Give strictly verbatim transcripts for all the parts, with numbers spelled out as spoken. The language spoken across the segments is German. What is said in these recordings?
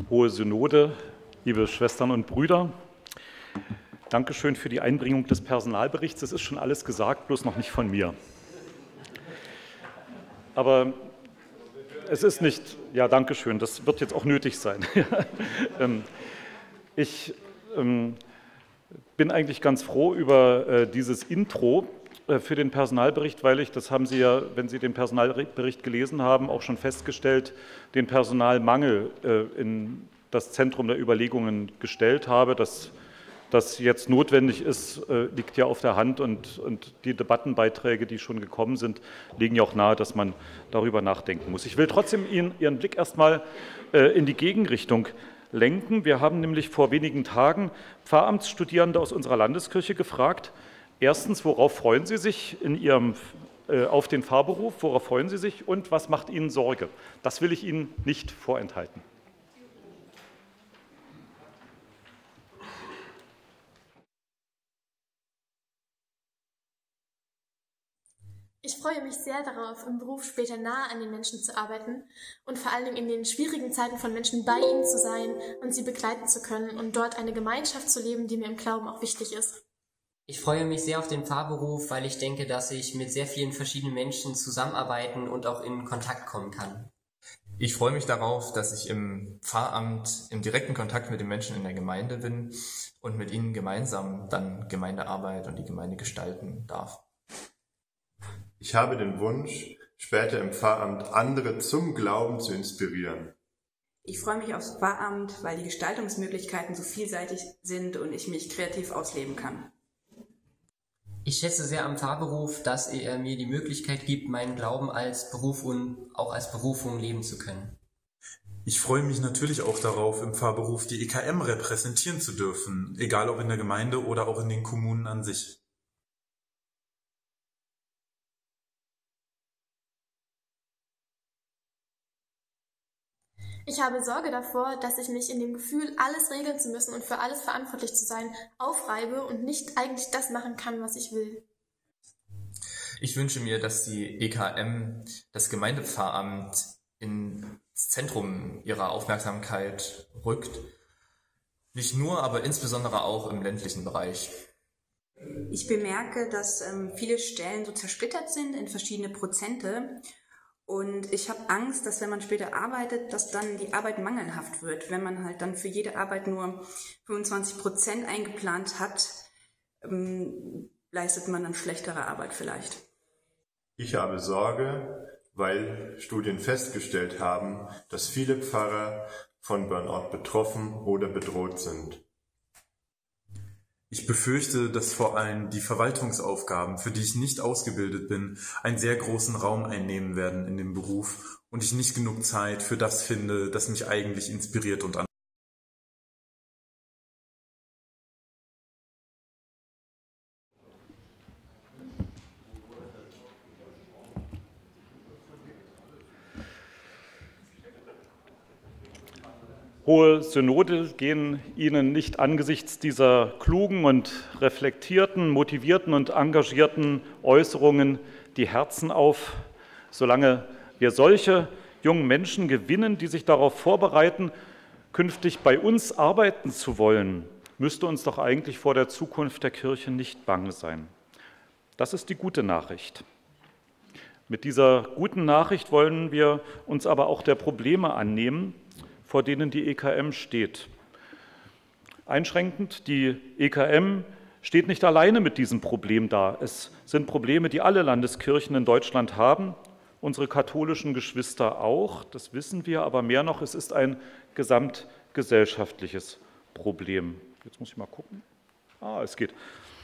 Hohe Synode, liebe Schwestern und Brüder, Dankeschön für die Einbringung des Personalberichts. Es ist schon alles gesagt, bloß noch nicht von mir. Aber es ist nicht, ja, Dankeschön, das wird jetzt auch nötig sein. Ich bin eigentlich ganz froh über dieses Intro für den Personalbericht, weil ich, das haben Sie ja, wenn Sie den Personalbericht gelesen haben, auch schon festgestellt, den Personalmangel in das Zentrum der Überlegungen gestellt habe. Dass das jetzt notwendig ist, liegt ja auf der Hand, und, und die Debattenbeiträge, die schon gekommen sind, legen ja auch nahe, dass man darüber nachdenken muss. Ich will trotzdem Ihnen, Ihren Blick erstmal in die Gegenrichtung lenken. Wir haben nämlich vor wenigen Tagen Pfarramtsstudierende aus unserer Landeskirche gefragt: Erstens, worauf freuen Sie sich in Ihrem, äh, auf den Pfarrberuf, worauf freuen Sie sich und was macht Ihnen Sorge? Das will ich Ihnen nicht vorenthalten. Ich freue mich sehr darauf, im Beruf später nahe an den Menschen zu arbeiten und vor allen Dingen in den schwierigen Zeiten von Menschen bei ihnen zu sein und sie begleiten zu können und dort eine Gemeinschaft zu leben, die mir im Glauben auch wichtig ist. Ich freue mich sehr auf den Pfarrberuf, weil ich denke, dass ich mit sehr vielen verschiedenen Menschen zusammenarbeiten und auch in Kontakt kommen kann. Ich freue mich darauf, dass ich im Pfarramt im direkten Kontakt mit den Menschen in der Gemeinde bin und mit ihnen gemeinsam dann Gemeindearbeit und die Gemeinde gestalten darf. Ich habe den Wunsch, später im Pfarramt andere zum Glauben zu inspirieren. Ich freue mich aufs Pfarramt, weil die Gestaltungsmöglichkeiten so vielseitig sind und ich mich kreativ ausleben kann. Ich schätze sehr am Pfarrberuf, dass er mir die Möglichkeit gibt, meinen Glauben als Beruf und auch als Berufung leben zu können. Ich freue mich natürlich auch darauf, im Pfarrberuf die E K M repräsentieren zu dürfen, egal ob in der Gemeinde oder auch in den Kommunen an sich. Ich habe Sorge davor, dass ich mich in dem Gefühl, alles regeln zu müssen und für alles verantwortlich zu sein, aufreibe und nicht eigentlich das machen kann, was ich will. Ich wünsche mir, dass die E K M, das Gemeindepfarramt, ins Zentrum ihrer Aufmerksamkeit rückt. Nicht nur, aber insbesondere auch im ländlichen Bereich. Ich bemerke, dass ähm, viele Stellen so zersplittert sind in verschiedene Prozente. Und ich habe Angst, dass wenn man später arbeitet, dass dann die Arbeit mangelhaft wird. Wenn man halt dann für jede Arbeit nur fünfundzwanzig Prozent eingeplant hat, ähm, leistet man dann schlechtere Arbeit vielleicht. Ich habe Sorge, weil Studien festgestellt haben, dass viele Pfarrer von Burnout betroffen oder bedroht sind. Ich befürchte, dass vor allem die Verwaltungsaufgaben, für die ich nicht ausgebildet bin, einen sehr großen Raum einnehmen werden in dem Beruf und ich nicht genug Zeit für das finde, das mich eigentlich inspiriert und an. Hohe Synode, gehen Ihnen nicht angesichts dieser klugen und reflektierten, motivierten und engagierten Äußerungen die Herzen auf? Solange wir solche jungen Menschen gewinnen, die sich darauf vorbereiten, künftig bei uns arbeiten zu wollen, müsste uns doch eigentlich vor der Zukunft der Kirche nicht bange sein. Das ist die gute Nachricht. Mit dieser guten Nachricht wollen wir uns aber auch der Probleme annehmen, vor denen die E K M steht. Einschränkend, die E K M steht nicht alleine mit diesem Problem da. Es sind Probleme, die alle Landeskirchen in Deutschland haben, unsere katholischen Geschwister auch, das wissen wir, aber mehr noch, es ist ein gesamtgesellschaftliches Problem. Jetzt muss ich mal gucken. Ah, es geht.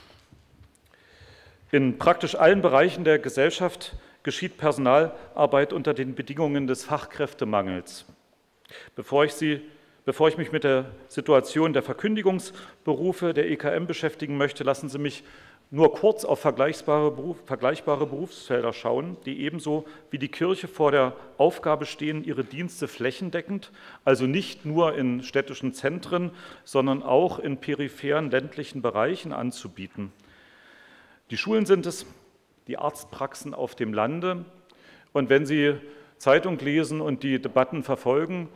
In praktisch allen Bereichen der Gesellschaft geschieht Personalarbeit unter den Bedingungen des Fachkräftemangels. Bevor ich, Sie, bevor ich mich mit der Situation der Verkündigungsberufe der E K M beschäftigen möchte, lassen Sie mich nur kurz auf vergleichbare, Beruf, vergleichbare Berufsfelder schauen, die ebenso wie die Kirche vor der Aufgabe stehen, ihre Dienste flächendeckend, also nicht nur in städtischen Zentren, sondern auch in peripheren ländlichen Bereichen anzubieten. Die Schulen sind es, die Arztpraxen auf dem Lande. Und wenn Sie Zeitung lesen und die Debatten verfolgen,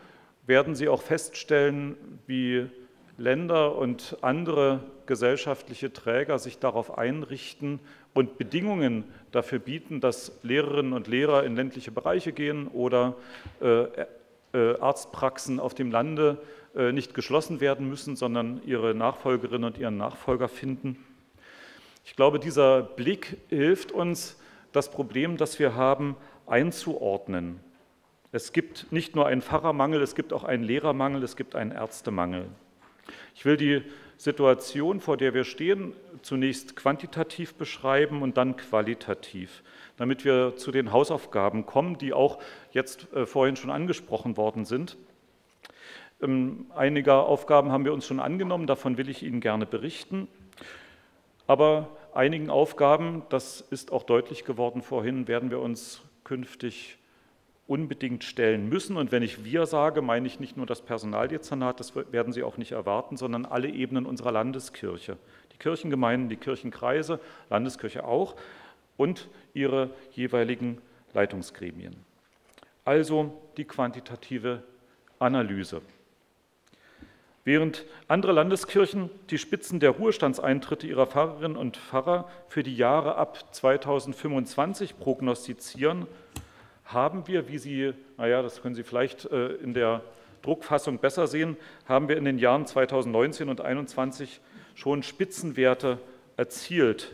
werden Sie auch feststellen, wie Länder und andere gesellschaftliche Träger sich darauf einrichten und Bedingungen dafür bieten, dass Lehrerinnen und Lehrer in ländliche Bereiche gehen oder äh, äh, Arztpraxen auf dem Lande äh, nicht geschlossen werden müssen, sondern ihre Nachfolgerinnen und ihren Nachfolger finden. Ich glaube, dieser Blick hilft uns, das Problem, das wir haben, einzuordnen. Es gibt nicht nur einen Pfarrermangel, es gibt auch einen Lehrermangel, es gibt einen Ärztemangel. Ich will die Situation, vor der wir stehen, zunächst quantitativ beschreiben und dann qualitativ, damit wir zu den Hausaufgaben kommen, die auch jetzt äh, vorhin schon angesprochen worden sind. Ähm, einige Aufgaben haben wir uns schon angenommen, davon will ich Ihnen gerne berichten. Aber einigen Aufgaben, das ist auch deutlich geworden vorhin, werden wir uns künftig unbedingt stellen müssen. Und wenn ich wir sage, meine ich nicht nur das Personaldezernat, das werden Sie auch nicht erwarten, sondern alle Ebenen unserer Landeskirche. Die Kirchengemeinden, die Kirchenkreise, Landeskirche auch und ihre jeweiligen Leitungsgremien. Also die quantitative Analyse. Während andere Landeskirchen die Spitzen der Ruhestandseintritte ihrer Pfarrerinnen und Pfarrer für die Jahre ab zweitausendfünfundzwanzig prognostizieren, haben wir, wie Sie, naja, das können Sie vielleicht in der Druckfassung besser sehen, haben wir in den Jahren zweitausendneunzehn und zweitausendeinundzwanzig schon Spitzenwerte erzielt.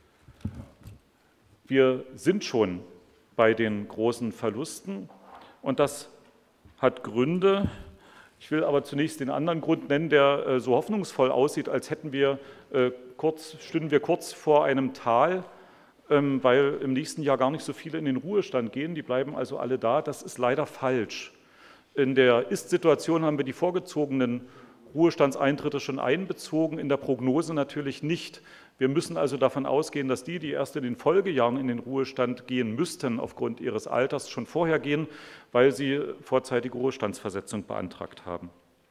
Wir sind schon bei den großen Verlusten und das hat Gründe. Ich will aber zunächst den anderen Grund nennen, der so hoffnungsvoll aussieht, als hätten wir kurz, stünden wir kurz vor einem Tal, weil im nächsten Jahr gar nicht so viele in den Ruhestand gehen, die bleiben also alle da. Das ist leider falsch. In der Ist-Situation haben wir die vorgezogenen Ruhestandseintritte schon einbezogen, in der Prognose natürlich nicht. Wir müssen also davon ausgehen, dass die, die erst in den Folgejahren in den Ruhestand gehen müssten, aufgrund ihres Alters schon vorher gehen, weil sie vorzeitige Ruhestandsversetzung beantragt haben.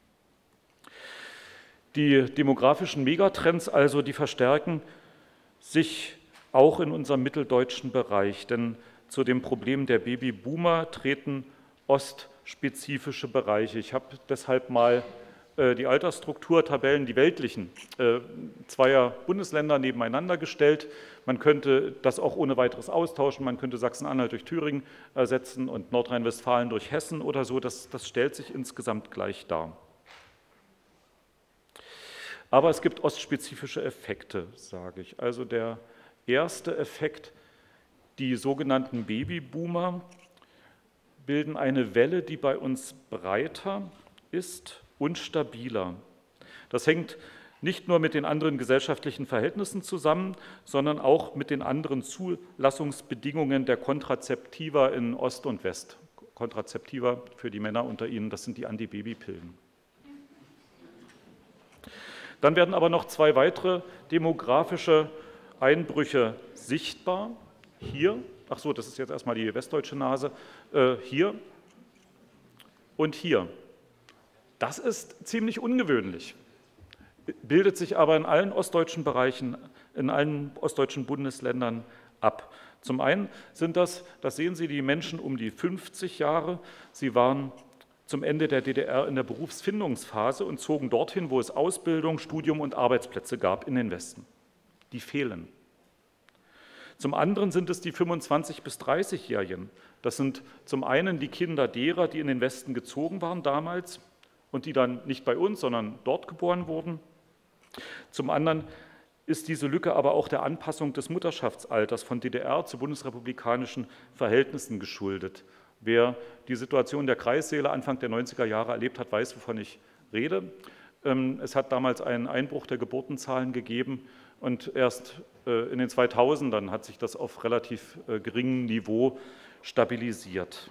Die demografischen Megatrends also, die verstärken sich auch in unserem mitteldeutschen Bereich, denn zu dem Problem der Babyboomer treten ostspezifische Bereiche. Ich habe deshalb mal äh, die Altersstrukturtabellen, die weltlichen, äh, zweier Bundesländer nebeneinander gestellt. Man könnte das auch ohne weiteres austauschen, man könnte Sachsen-Anhalt durch Thüringen ersetzen und Nordrhein-Westfalen durch Hessen oder so, das, das stellt sich insgesamt gleich dar. Aber es gibt ostspezifische Effekte, sage ich. Also der erste Effekt, die sogenannten Babyboomer bilden eine Welle, die bei uns breiter ist und stabiler. Das hängt nicht nur mit den anderen gesellschaftlichen Verhältnissen zusammen, sondern auch mit den anderen Zulassungsbedingungen der Kontrazeptiva in Ost und West. Kontrazeptiva für die Männer unter Ihnen, das sind die Antibabypillen. Dann werden aber noch zwei weitere demografische Einbrüche sichtbar. Hier, ach so, das ist jetzt erstmal die westdeutsche Nase, äh, hier und hier. Das ist ziemlich ungewöhnlich, bildet sich aber in allen ostdeutschen Bereichen, in allen ostdeutschen Bundesländern ab. Zum einen sind das, das sehen Sie, die Menschen um die fünfzig Jahre. Sie waren zum Ende der D D R in der Berufsfindungsphase und zogen dorthin, wo es Ausbildung, Studium und Arbeitsplätze gab, in den Westen. Die fehlen. Zum anderen sind es die fünfundzwanzig- bis dreißigjährigen. Das sind zum einen die Kinder derer, die in den Westen gezogen waren damals und die dann nicht bei uns, sondern dort geboren wurden. Zum anderen ist diese Lücke aber auch der Anpassung des Mutterschaftsalters von D D R zu bundesrepublikanischen Verhältnissen geschuldet. Wer die Situation der Kreissäle Anfang der neunziger Jahre erlebt hat, weiß, wovon ich rede. Es hat damals einen Einbruch der Geburtenzahlen gegeben und erst in den zweitausendern hat sich das auf relativ geringem Niveau stabilisiert.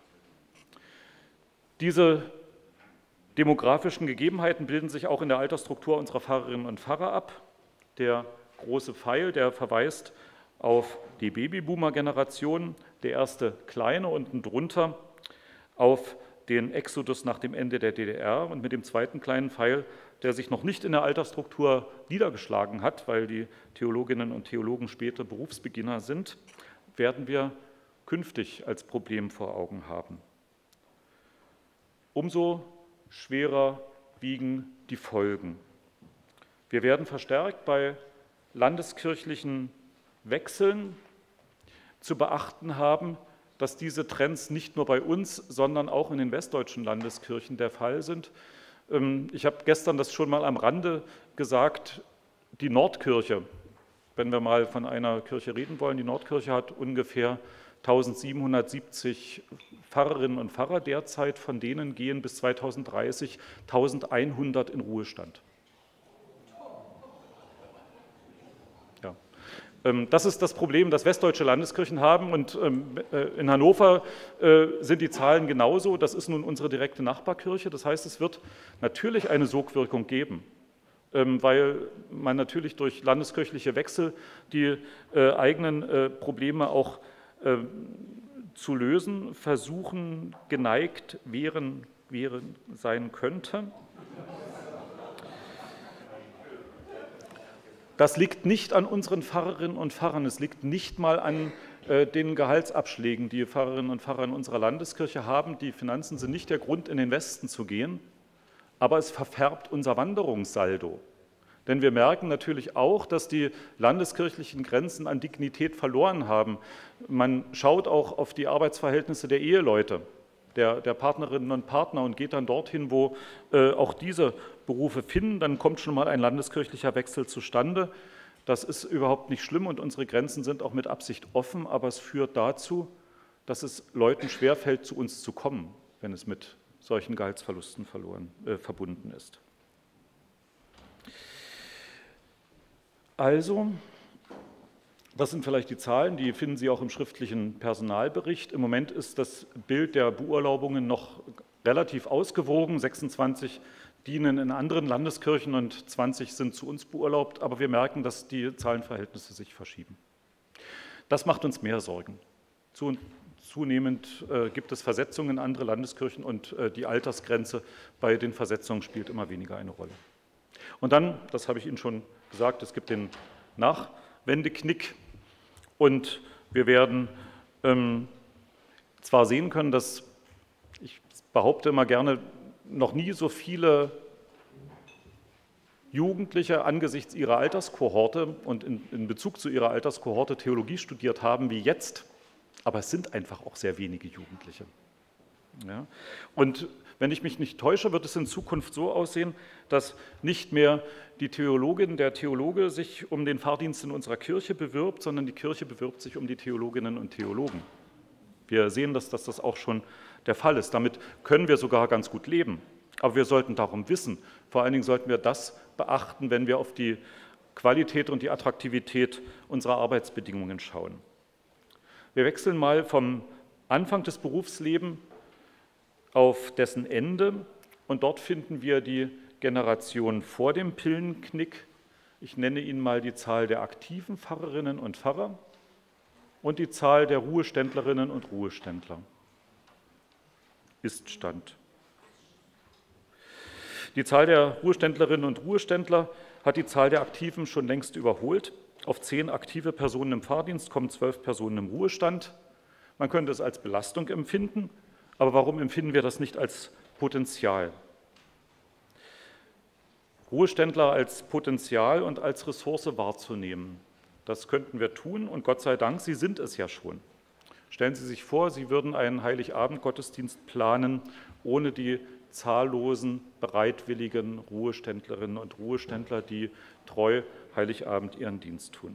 Diese demografischen Gegebenheiten bilden sich auch in der Altersstruktur unserer Pfarrerinnen und Pfarrer ab. Der große Pfeil, der verweist auf die Babyboomer-Generation, der erste kleine unten drunter auf den Exodus nach dem Ende der D D R und mit dem zweiten kleinen Pfeil, der sich noch nicht in der Altersstruktur niedergeschlagen hat, weil die Theologinnen und Theologen später Berufsbeginner sind, werden wir künftig als Problem vor Augen haben. Umso schwerer wiegen die Folgen. Wir werden verstärkt bei landeskirchlichen Wechseln zu beachten haben, dass diese Trends nicht nur bei uns, sondern auch in den westdeutschen Landeskirchen der Fall sind. Ich habe gestern das schon mal am Rande gesagt, die Nordkirche, wenn wir mal von einer Kirche reden wollen, die Nordkirche hat ungefähr eintausendsiebenhundertsiebzig Pfarrerinnen und Pfarrer derzeit, von denen gehen bis zweitausenddreißig eintausendeinhundert in Ruhestand. Ja. Das ist das Problem, das westdeutsche Landeskirchen haben, und in Hannover sind die Zahlen genauso. Das ist nun unsere direkte Nachbarkirche. Das heißt, es wird natürlich eine Sogwirkung geben, weil man natürlich durch landeskirchliche Wechsel die eigenen Probleme auch zu lösen versuchen, geneigt wären, wären, sein könnte. Das liegt nicht an unseren Pfarrerinnen und Pfarrern, es liegt nicht mal an äh, den Gehaltsabschlägen, die Pfarrerinnen und Pfarrer in unserer Landeskirche haben. Die Finanzen sind nicht der Grund, in den Westen zu gehen, aber es verfärbt unser Wanderungssaldo. Denn wir merken natürlich auch, dass die landeskirchlichen Grenzen an Dignität verloren haben. Man schaut auch auf die Arbeitsverhältnisse der Eheleute, der, der Partnerinnen und Partner, und geht dann dorthin, wo äh, auch diese Berufe finden. Dann kommt schon mal ein landeskirchlicher Wechsel zustande. Das ist überhaupt nicht schlimm und unsere Grenzen sind auch mit Absicht offen, aber es führt dazu, dass es Leuten schwerfällt, zu uns zu kommen, wenn es mit solchen Gehaltsverlusten verloren, äh, verbunden ist. Also, das sind vielleicht die Zahlen, die finden Sie auch im schriftlichen Personalbericht. Im Moment ist das Bild der Beurlaubungen noch relativ ausgewogen. sechsundzwanzig dienen in anderen Landeskirchen und zwanzig sind zu uns beurlaubt, aber wir merken, dass die Zahlenverhältnisse sich verschieben. Das macht uns mehr Sorgen. Zunehmend äh, gibt es Versetzungen in andere Landeskirchen und äh, die Altersgrenze bei den Versetzungen spielt immer weniger eine Rolle. Und dann, das habe ich Ihnen schon gesagt, es gibt den Nachwendeknick und wir werden ähm, zwar sehen können, dass, ich behaupte immer gerne, noch nie so viele Jugendliche angesichts ihrer Alterskohorte und in, in Bezug zu ihrer Alterskohorte Theologie studiert haben wie jetzt, aber es sind einfach auch sehr wenige Jugendliche. Ja? Und wenn ich mich nicht täusche, wird es in Zukunft so aussehen, dass nicht mehr die Theologin, der Theologe sich um den Pfarrdienst in unserer Kirche bewirbt, sondern die Kirche bewirbt sich um die Theologinnen und Theologen. Wir sehen, dass, dass das auch schon der Fall ist. Damit können wir sogar ganz gut leben. Aber wir sollten darum wissen. Vor allen Dingen sollten wir das beachten, wenn wir auf die Qualität und die Attraktivität unserer Arbeitsbedingungen schauen. Wir wechseln mal vom Anfang des Berufslebens auf dessen Ende und dort finden wir die Generation vor dem Pillenknick. Ich nenne Ihnen mal die Zahl der aktiven Pfarrerinnen und Pfarrer und die Zahl der Ruheständlerinnen und Ruheständler. Ist-Stand. Die Zahl der Ruheständlerinnen und Ruheständler hat die Zahl der Aktiven schon längst überholt. Auf zehn aktive Personen im Pfarrdienst kommen zwölf Personen im Ruhestand. Man könnte es als Belastung empfinden, aber warum empfinden wir das nicht als Potenzial? Ruheständler als Potenzial und als Ressource wahrzunehmen, das könnten wir tun und Gott sei Dank, Sie sind es ja schon. Stellen Sie sich vor, Sie würden einen Heiligabend-Gottesdienst planen, ohne die zahllosen, bereitwilligen Ruheständlerinnen und Ruheständler, die treu Heiligabend ihren Dienst tun.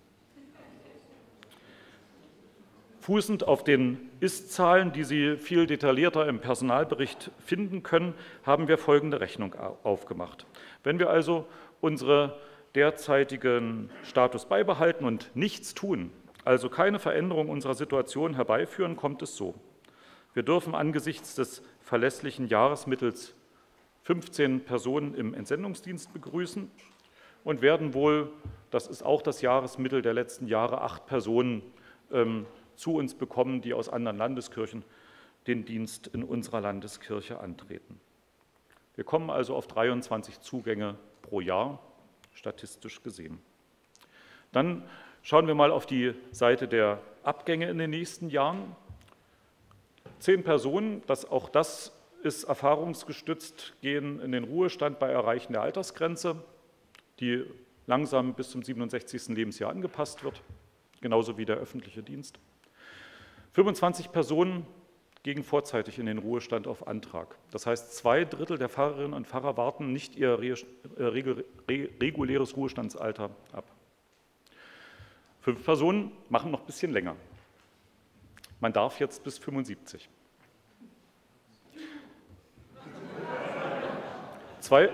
Fußend auf den Ist-Zahlen, die Sie viel detaillierter im Personalbericht finden können, haben wir folgende Rechnung aufgemacht. Wenn wir also unseren derzeitigen Status beibehalten und nichts tun, also keine Veränderung unserer Situation herbeiführen, kommt es so. Wir dürfen angesichts des verlässlichen Jahresmittels fünfzehn Personen im Entsendungsdienst begrüßen und werden wohl, das ist auch das Jahresmittel der letzten Jahre, acht Personen ähm, zu uns bekommen, die aus anderen Landeskirchen den Dienst in unserer Landeskirche antreten. Wir kommen also auf dreiundzwanzig Zugänge pro Jahr, statistisch gesehen. Dann schauen wir mal auf die Seite der Abgänge in den nächsten Jahren. Zehn Personen, das, auch das ist erfahrungsgestützt, gehen in den Ruhestand bei Erreichen der Altersgrenze, die langsam bis zum siebenundsechzigsten Lebensjahr angepasst wird, genauso wie der öffentliche Dienst. fünfundzwanzig Personen gehen vorzeitig in den Ruhestand auf Antrag. Das heißt, zwei Drittel der Pfarrerinnen und Pfarrer warten nicht ihr reguläres Ruhestandsalter ab. Fünf Personen machen noch ein bisschen länger. Man darf jetzt bis fünfundsiebzig. Zwei.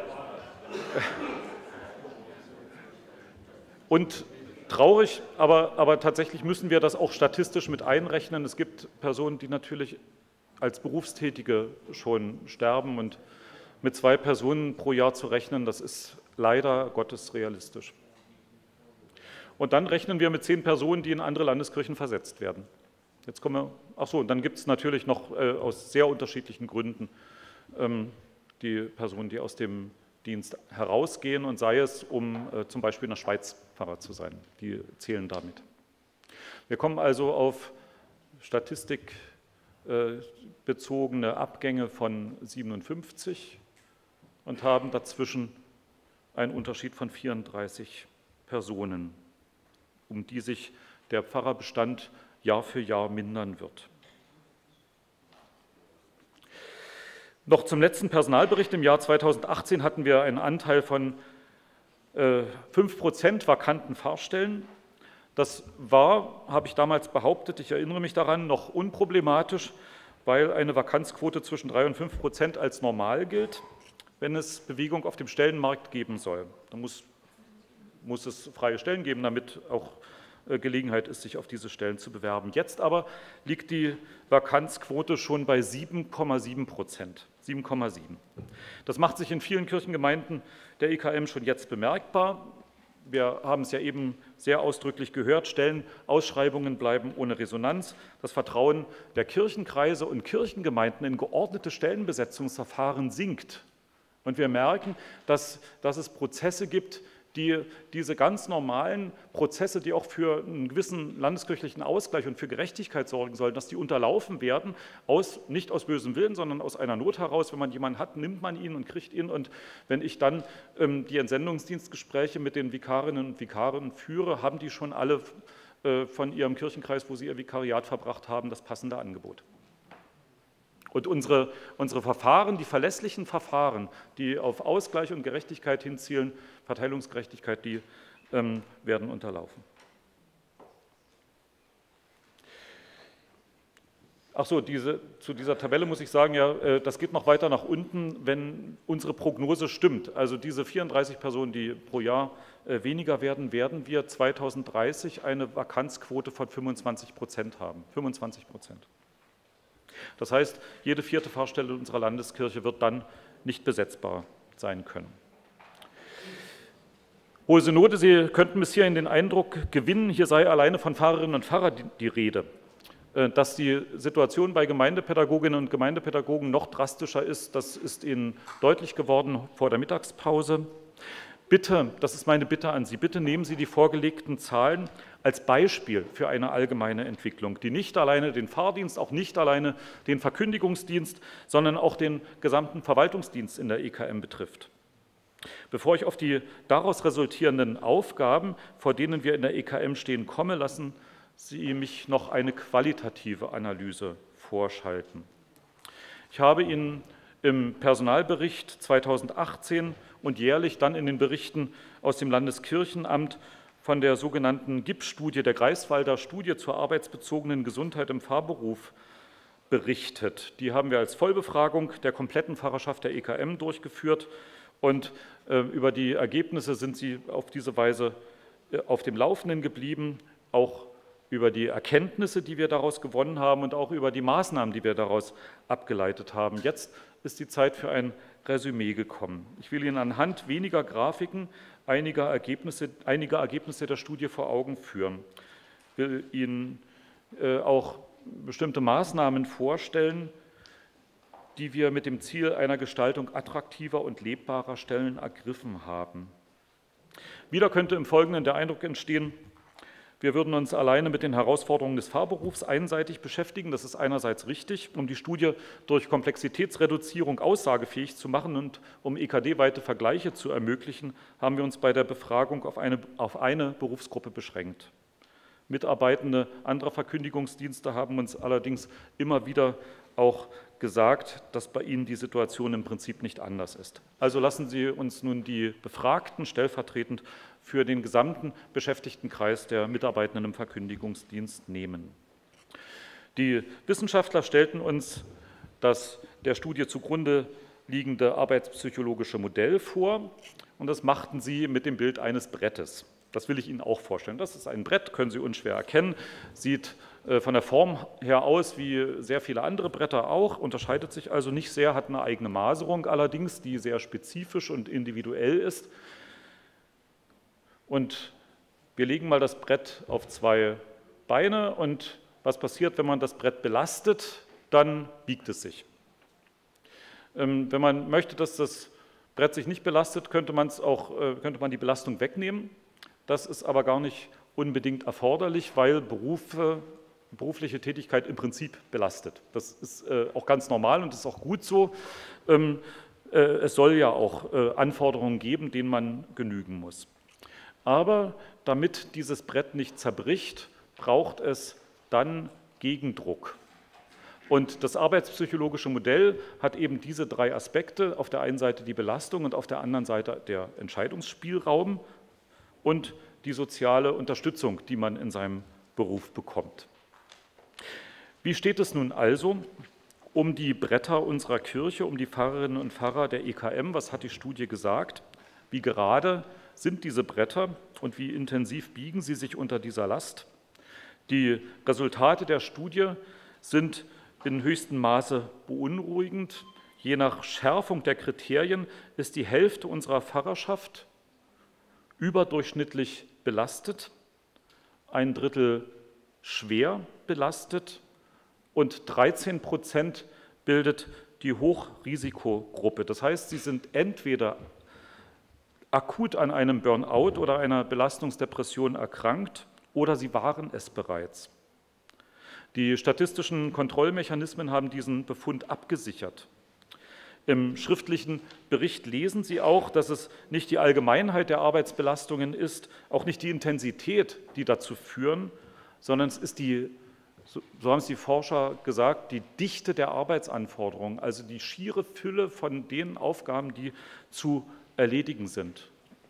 Und traurig, aber, aber tatsächlich müssen wir das auch statistisch mit einrechnen. Es gibt Personen, die natürlich als Berufstätige schon sterben, und mit zwei Personen pro Jahr zu rechnen, das ist leider Gottes realistisch. Und dann rechnen wir mit zehn Personen, die in andere Landeskirchen versetzt werden. Jetzt kommen wir, ach so, und dann gibt es natürlich noch äh, aus sehr unterschiedlichen Gründen ähm, die Personen, die aus dem Dienst herausgehen, und sei es, um äh, zum Beispiel in der Schweiz Pfarrer zu sein. Die zählen damit. Wir kommen also auf statistikbezogene äh, Abgänge von siebenundfünfzig und haben dazwischen einen Unterschied von vierunddreißig Personen, um die sich der Pfarrerbestand Jahr für Jahr mindern wird. Noch zum letzten Personalbericht. Im Jahr zweitausendachtzehn hatten wir einen Anteil von äh, fünf Prozent vakanten Pfarrstellen. Das war, habe ich damals behauptet, ich erinnere mich daran, noch unproblematisch, weil eine Vakanzquote zwischen drei und fünf Prozent als normal gilt, wenn es Bewegung auf dem Stellenmarkt geben soll. Da muss, muss es freie Stellen geben, damit auch Gelegenheit ist, sich auf diese Stellen zu bewerben. Jetzt aber liegt die Vakanzquote schon bei sieben Komma sieben Prozent. sieben Komma sieben. Das macht sich in vielen Kirchengemeinden der E K M schon jetzt bemerkbar. Wir haben es ja eben sehr ausdrücklich gehört, Stellenausschreibungen bleiben ohne Resonanz. Das Vertrauen der Kirchenkreise und Kirchengemeinden in geordnete Stellenbesetzungsverfahren sinkt. Und wir merken, dass, dass es Prozesse gibt, die diese ganz normalen Prozesse, die auch für einen gewissen landeskirchlichen Ausgleich und für Gerechtigkeit sorgen sollen, dass die unterlaufen werden, aus, nicht aus bösem Willen, sondern aus einer Not heraus. Wenn man jemanden hat, nimmt man ihn und kriegt ihn. Und wenn ich dann ähm, die Entsendungsdienstgespräche mit den Vikarinnen und Vikaren führe, haben die schon alle äh, von ihrem Kirchenkreis, wo sie ihr Vikariat verbracht haben, das passende Angebot. Und unsere, unsere Verfahren, die verlässlichen Verfahren, die auf Ausgleich und Gerechtigkeit hinzielen, Verteilungsgerechtigkeit, die ähm, werden unterlaufen. Ach so, diese, zu dieser Tabelle muss ich sagen, ja, äh, das geht noch weiter nach unten, wenn unsere Prognose stimmt. Also diese vierunddreißig Personen, die pro Jahr äh, weniger werden, werden wir zweitausenddreißig eine Vakanzquote von fünfundzwanzig Prozent haben. fünfundzwanzig Prozent. Das heißt, jede vierte Pfarrstelle unserer Landeskirche wird dann nicht besetzbar sein können. Hohe Synode, Sie könnten bis hierhin den Eindruck gewinnen, hier sei alleine von Pfarrerinnen und Pfarrern die, die Rede. Dass die Situation bei Gemeindepädagoginnen und Gemeindepädagogen noch drastischer ist, das ist Ihnen deutlich geworden vor der Mittagspause. Bitte, das ist meine Bitte an Sie, bitte nehmen Sie die vorgelegten Zahlen als Beispiel für eine allgemeine Entwicklung, die nicht alleine den Pfarrdienst, auch nicht alleine den Verkündigungsdienst, sondern auch den gesamten Verwaltungsdienst in der E K M betrifft. Bevor ich auf die daraus resultierenden Aufgaben, vor denen wir in der E K M stehen, komme, lassen Sie mich noch eine qualitative Analyse vorschalten. Ich habe Ihnen im Personalbericht zweitausendachtzehn und jährlich dann in den Berichten aus dem Landeskirchenamt von der sogenannten G I P-Studie, der Greifswalder Studie zur arbeitsbezogenen Gesundheit im Pfarrberuf, berichtet. Die haben wir als Vollbefragung der kompletten Pfarrerschaft der E K M durchgeführt, und äh, über die Ergebnisse sind Sie auf diese Weise äh, auf dem Laufenden geblieben, auch über die Erkenntnisse, die wir daraus gewonnen haben, und auch über die Maßnahmen, die wir daraus abgeleitet haben. Jetzt ist die Zeit für ein Resümee gekommen. Ich will Ihnen anhand weniger Grafiken einige Ergebnisse, einige Ergebnisse der Studie vor Augen führen. Ich will Ihnen äh, auch bestimmte Maßnahmen vorstellen, die wir mit dem Ziel einer Gestaltung attraktiver und lebbarer Stellen ergriffen haben. Wieder könnte im Folgenden der Eindruck entstehen, Wir würden uns alleine mit den Herausforderungen des Fahrberufs einseitig beschäftigen. Das ist einerseits richtig, um die Studie durch Komplexitätsreduzierung aussagefähig zu machen und um E K D-weite Vergleiche zu ermöglichen, haben wir uns bei der Befragung auf eine, auf eine Berufsgruppe beschränkt. Mitarbeitende anderer Verkündigungsdienste haben uns allerdings immer wieder auch gesagt, dass bei ihnen die Situation im Prinzip nicht anders ist. Also lassen Sie uns nun die Befragten stellvertretend für den gesamten Beschäftigtenkreis der Mitarbeitenden im Verkündigungsdienst nehmen. Die Wissenschaftler stellten uns das der Studie zugrunde liegende arbeitspsychologische Modell vor und das machten sie mit dem Bild eines Brettes. Das will ich Ihnen auch vorstellen. Das ist ein Brett, können Sie unschwer erkennen, sieht von der Form her aus wie sehr viele andere Bretter auch, unterscheidet sich also nicht sehr, hat eine eigene Maserung allerdings, die sehr spezifisch und individuell ist. Und wir legen mal das Brett auf zwei Beine und was passiert, wenn man das Brett belastet, dann biegt es sich. Wenn man möchte, dass das Brett sich nicht belastet, könnte, man's auch, könnte man die Belastung wegnehmen. Das ist aber gar nicht unbedingt erforderlich, weil Berufe, berufliche Tätigkeit im Prinzip belastet. Das ist auch ganz normal und ist auch gut so. Es soll ja auch Anforderungen geben, denen man genügen muss. Aber damit dieses Brett nicht zerbricht, braucht es dann Gegendruck. Und das arbeitspsychologische Modell hat eben diese drei Aspekte, auf der einen Seite die Belastung und auf der anderen Seite der Entscheidungsspielraum und die soziale Unterstützung, die man in seinem Beruf bekommt. Wie steht es nun also um die Bretter unserer Kirche, um die Pfarrerinnen und Pfarrer der E K M? Was hat die Studie gesagt? Wie gerade sind diese Bretter und wie intensiv biegen sie sich unter dieser Last? Die Resultate der Studie sind in höchstem Maße beunruhigend. Je nach Schärfung der Kriterien ist die Hälfte unserer Pfarrerschaft überdurchschnittlich belastet, ein Drittel schwer belastet und dreizehn Prozent bildet die Hochrisikogruppe. Das heißt, sie sind entweder akut an einem Burnout oder einer Belastungsdepression erkrankt oder sie waren es bereits. Die statistischen Kontrollmechanismen haben diesen Befund abgesichert. Im schriftlichen Bericht lesen Sie auch, dass es nicht die Allgemeinheit der Arbeitsbelastungen ist, auch nicht die Intensität, die dazu führen, sondern es ist die, so haben es die Forscher gesagt, die Dichte der Arbeitsanforderungen, also die schiere Fülle von den Aufgaben, die zu erledigen sind.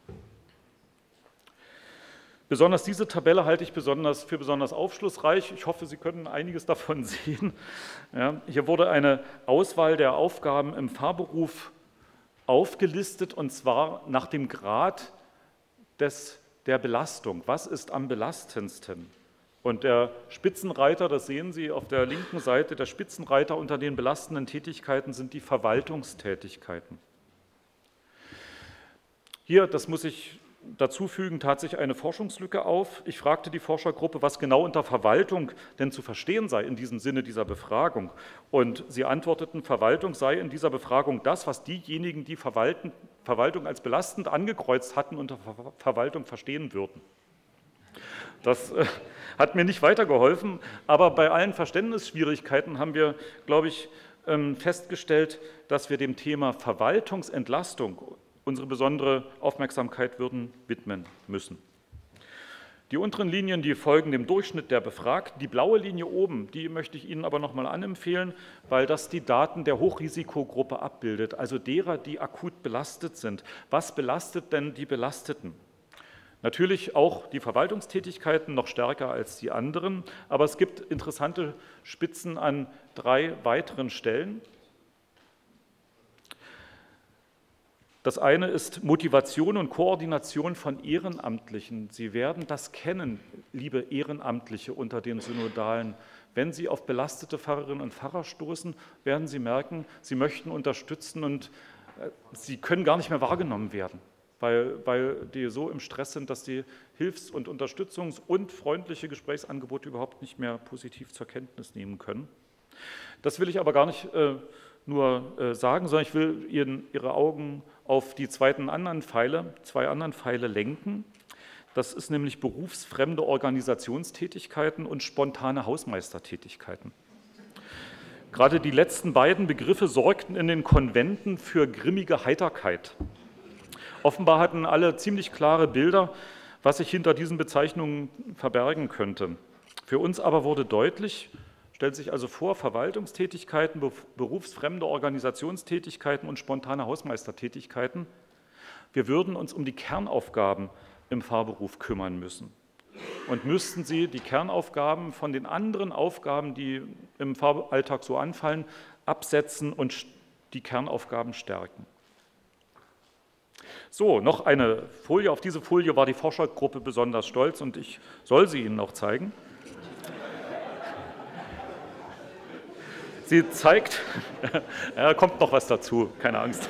Besonders diese Tabelle halte ich besonders für besonders aufschlussreich. Ich hoffe, Sie können einiges davon sehen. Ja, hier wurde eine Auswahl der Aufgaben im Pfarrberuf aufgelistet, und zwar nach dem Grad des, der Belastung. Was ist am belastendsten? Und der Spitzenreiter, das sehen Sie auf der linken Seite, der Spitzenreiter unter den belastenden Tätigkeiten sind die Verwaltungstätigkeiten. Hier, das muss ich dazu fügen, tat sich eine Forschungslücke auf. Ich fragte die Forschergruppe, was genau unter Verwaltung denn zu verstehen sei in diesem Sinne dieser Befragung. Und sie antworteten, Verwaltung sei in dieser Befragung das, was diejenigen, die Verwalten, Verwaltung als belastend angekreuzt hatten, unter Ver Verwaltung verstehen würden. Das äh, hat mir nicht weitergeholfen, aber bei allen Verständnisschwierigkeiten haben wir, glaube ich, ähm, festgestellt, dass wir dem Thema Verwaltungsentlastung unsere besondere Aufmerksamkeit würden widmen müssen. Die unteren Linien, die folgen dem Durchschnitt der Befragten. Die blaue Linie oben, die möchte ich Ihnen aber noch mal anempfehlen, weil das die Daten der Hochrisikogruppe abbildet, also derer, die akut belastet sind. Was belastet denn die Belasteten? Natürlich auch die Verwaltungstätigkeiten noch stärker als die anderen, aber es gibt interessante Spitzen an drei weiteren Stellen. Das eine ist Motivation und Koordination von Ehrenamtlichen. Sie werden das kennen, liebe Ehrenamtliche unter den Synodalen. Wenn Sie auf belastete Pfarrerinnen und Pfarrer stoßen, werden Sie merken, Sie möchten unterstützen und Sie können gar nicht mehr wahrgenommen werden, weil, weil die so im Stress sind, dass die Hilfs- und Unterstützungs- und freundliche Gesprächsangebote überhaupt nicht mehr positiv zur Kenntnis nehmen können. Das will ich aber gar nicht äh, nur äh, sagen, sondern ich will Ihnen Ihre Augen auf die zweiten anderen Pfeile, zwei anderen Pfeile lenken. Das ist nämlich berufsfremde Organisationstätigkeiten und spontane Hausmeistertätigkeiten. Gerade die letzten beiden Begriffe sorgten in den Konventen für grimmige Heiterkeit. Offenbar hatten alle ziemlich klare Bilder, was sich hinter diesen Bezeichnungen verbergen könnte. Für uns aber wurde deutlich, stellt sich also vor, Verwaltungstätigkeiten, berufsfremde Organisationstätigkeiten und spontane Hausmeistertätigkeiten. Wir würden uns um die Kernaufgaben im Pfarrberuf kümmern müssen und müssten sie, die Kernaufgaben von den anderen Aufgaben, die im Pfarralltag so anfallen, absetzen und die Kernaufgaben stärken. So, noch eine Folie. Auf diese Folie war die Forschergruppe besonders stolz und ich soll sie Ihnen noch zeigen. Sie zeigt, ja, kommt noch was dazu, keine Angst.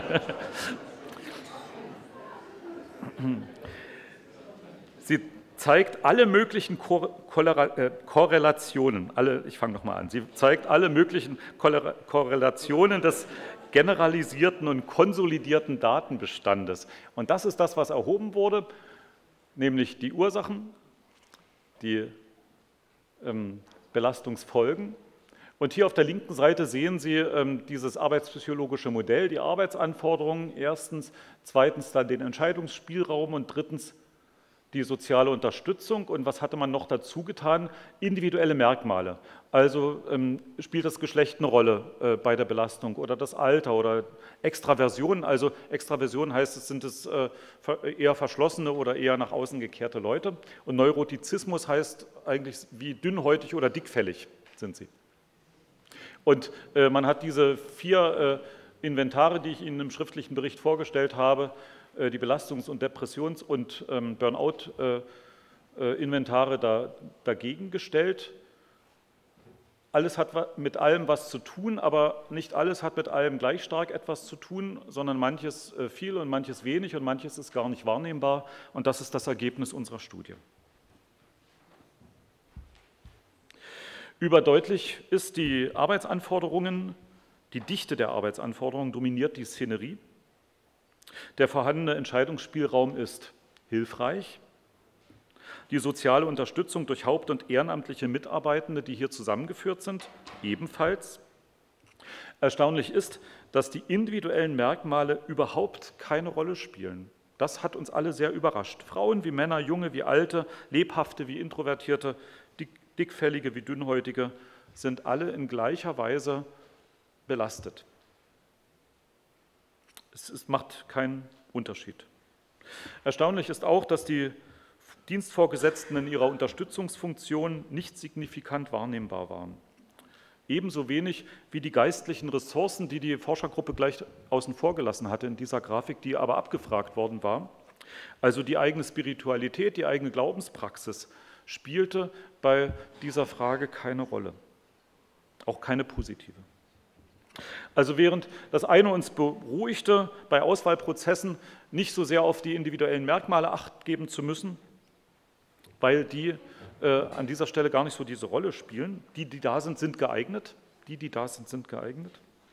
Sie zeigt alle möglichen Korrelationen, alle, ich fange nochmal an, sie zeigt alle möglichen Korrelationen des generalisierten und konsolidierten Datenbestandes. Und das ist das, was erhoben wurde, nämlich die Ursachen, die ähm, Belastungsfolgen. Und hier auf der linken Seite sehen Sie ähm, dieses arbeitspsychologische Modell, die Arbeitsanforderungen erstens, zweitens dann den Entscheidungsspielraum und drittens die soziale Unterstützung. Und was hatte man noch dazu getan? Individuelle Merkmale. Also ähm, spielt das Geschlecht eine Rolle äh, bei der Belastung oder das Alter oder Extraversion. Also Extraversion heißt, es sind es äh, eher verschlossene oder eher nach außen gekehrte Leute. Und Neurotizismus heißt eigentlich, wie dünnhäutig oder dickfällig sind sie. Und äh, man hat diese vier äh, Inventare, die ich Ihnen im schriftlichen Bericht vorgestellt habe, äh, die Belastungs- und Depressions- und ähm, Burnout-Inventare äh, da, dagegen gestellt. Alles hat mit allem was zu tun, aber nicht alles hat mit allem gleich stark etwas zu tun, sondern manches äh, viel und manches wenig und manches ist gar nicht wahrnehmbar. Und das ist das Ergebnis unserer Studie. Überdeutlich ist die Arbeitsanforderungen, die Dichte der Arbeitsanforderungen dominiert die Szenerie. Der vorhandene Entscheidungsspielraum ist hilfreich. Die soziale Unterstützung durch haupt- und ehrenamtliche Mitarbeitende, die hier zusammengeführt sind, ebenfalls. Erstaunlich ist, dass die individuellen Merkmale überhaupt keine Rolle spielen. Das hat uns alle sehr überrascht. Frauen wie Männer, Junge wie Alte, Lebhafte wie Introvertierte, Dickfällige wie Dünnhäutige sind alle in gleicher Weise belastet. Es, es macht keinen Unterschied. Erstaunlich ist auch, dass die Dienstvorgesetzten in ihrer Unterstützungsfunktion nicht signifikant wahrnehmbar waren. Ebenso wenig wie die geistlichen Ressourcen, die die Forschergruppe gleich außen vor gelassen hatte in dieser Grafik, die aber abgefragt worden war. Also die eigene Spiritualität, die eigene Glaubenspraxis spielte bei dieser Frage keine Rolle, auch keine positive. Also während das eine uns beruhigte, bei Auswahlprozessen nicht so sehr auf die individuellen Merkmale Acht geben zu müssen, weil die äh, an dieser Stelle gar nicht so diese Rolle spielen. Die, die da sind, sind geeignet. Die, die da sind, sind geeignet.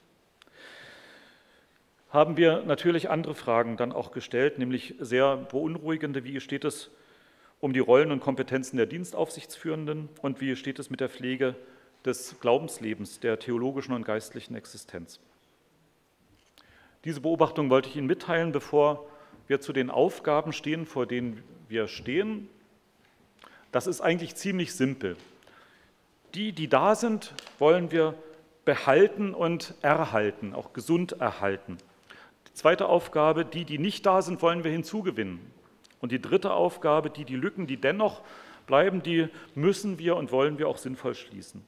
Haben wir natürlich andere Fragen dann auch gestellt, nämlich sehr beunruhigende, wie steht es um die Rollen und Kompetenzen der Dienstaufsichtsführenden und wie steht es mit der Pflege des Glaubenslebens, der theologischen und geistlichen Existenz. Diese Beobachtung wollte ich Ihnen mitteilen, bevor wir zu den Aufgaben stehen, vor denen wir stehen. Das ist eigentlich ziemlich simpel. Die, die da sind, wollen wir behalten und erhalten, auch gesund erhalten. Die zweite Aufgabe, die, die nicht da sind, wollen wir hinzugewinnen. Und die dritte Aufgabe, die, die Lücken, die dennoch bleiben, die müssen wir und wollen wir auch sinnvoll schließen.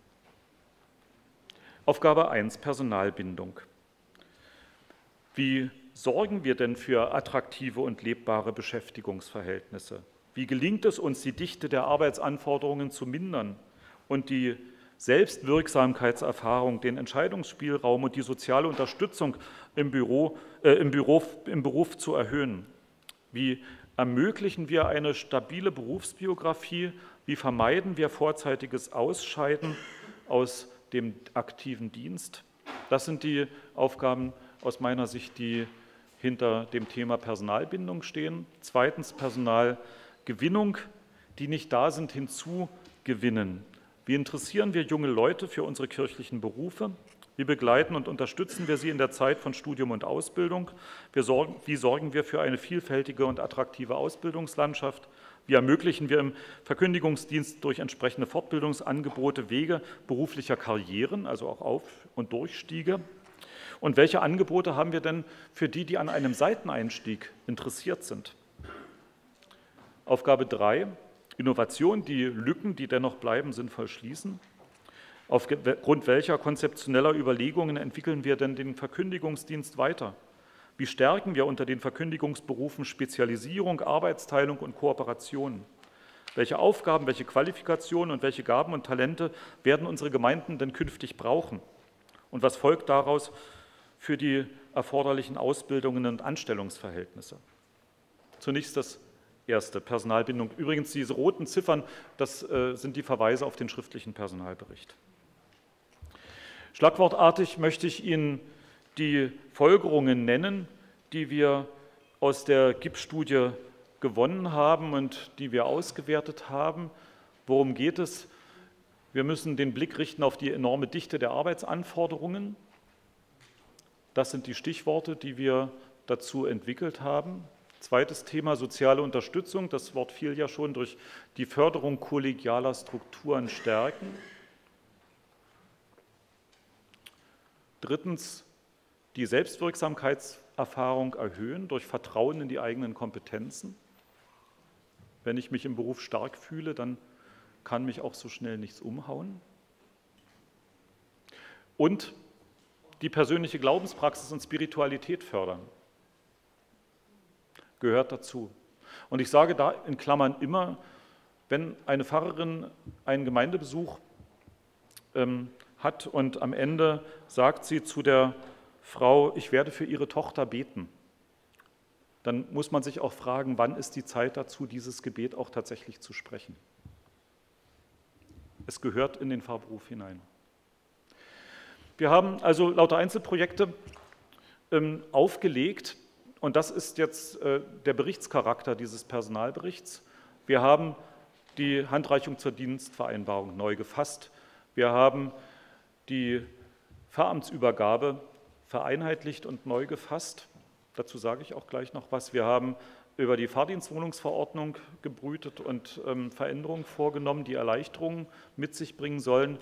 Aufgabe eins, Personalbindung. Wie sorgen wir denn für attraktive und lebbare Beschäftigungsverhältnisse? Wie gelingt es uns, die Dichte der Arbeitsanforderungen zu mindern und die Selbstwirksamkeitserfahrung, den Entscheidungsspielraum und die soziale Unterstützung im, Büro, äh, im, Büro, im Beruf zu erhöhen? Wie ermöglichen wir eine stabile Berufsbiografie? Wie vermeiden wir vorzeitiges Ausscheiden aus dem aktiven Dienst? Das sind die Aufgaben aus meiner Sicht, die hinter dem Thema Personalbindung stehen. Zweitens Personalgewinnung. Gewinnung, die nicht da sind, hinzugewinnen. Wie interessieren wir junge Leute für unsere kirchlichen Berufe? Wie begleiten und unterstützen wir sie in der Zeit von Studium und Ausbildung? Wir sorgen, wie sorgen wir für eine vielfältige und attraktive Ausbildungslandschaft? Wie ermöglichen wir im Verkündigungsdienst durch entsprechende Fortbildungsangebote Wege beruflicher Karrieren, also auch Auf- und Durchstiege? Und welche Angebote haben wir denn für die, die an einem Seiteneinstieg interessiert sind? Aufgabe drei, Innovation, die Lücken, die dennoch bleiben, sinnvoll schließen. Aufgrund welcher konzeptioneller Überlegungen entwickeln wir denn den Verkündigungsdienst weiter? Wie stärken wir unter den Verkündigungsberufen Spezialisierung, Arbeitsteilung und Kooperation? Welche Aufgaben, welche Qualifikationen und welche Gaben und Talente werden unsere Gemeinden denn künftig brauchen? Und was folgt daraus für die erforderlichen Ausbildungen und Anstellungsverhältnisse? Zunächst das Erste, Personalbindung. Übrigens, diese roten Ziffern, das äh, sind die Verweise auf den schriftlichen Personalbericht. Schlagwortartig möchte ich Ihnen die Folgerungen nennen, die wir aus der G I P-Studie gewonnen haben und die wir ausgewertet haben. Worum geht es? Wir müssen den Blick richten auf die enorme Dichte der Arbeitsanforderungen. Das sind die Stichworte, die wir dazu entwickelt haben. Zweites Thema, soziale Unterstützung. Das Wort fiel ja schon, durch die Förderung kollegialer Strukturen stärken. Drittens, die Selbstwirksamkeitserfahrung erhöhen durch Vertrauen in die eigenen Kompetenzen. Wenn ich mich im Beruf stark fühle, dann kann mich auch so schnell nichts umhauen. Und die persönliche Glaubenspraxis und Spiritualität fördern. Gehört dazu. Und ich sage da in Klammern immer, wenn eine Pfarrerin einen Gemeindebesuch ähm, hat und am Ende sagt sie zu der Frau, ich werde für ihre Tochter beten, dann muss man sich auch fragen, wann ist die Zeit dazu, dieses Gebet auch tatsächlich zu sprechen. Es gehört in den Pfarrberuf hinein. Wir haben also lauter Einzelprojekte ähm, aufgelegt, und das ist jetzt äh, der Berichtscharakter dieses Personalberichts. Wir haben die Handreichung zur Dienstvereinbarung neu gefasst. Wir haben die Pfarramtsübergabe vereinheitlicht und neu gefasst. Dazu sage ich auch gleich noch was. Wir haben über die Fahrdienstwohnungsverordnung gebrütet und ähm, Veränderungen vorgenommen, die Erleichterungen mit sich bringen sollen.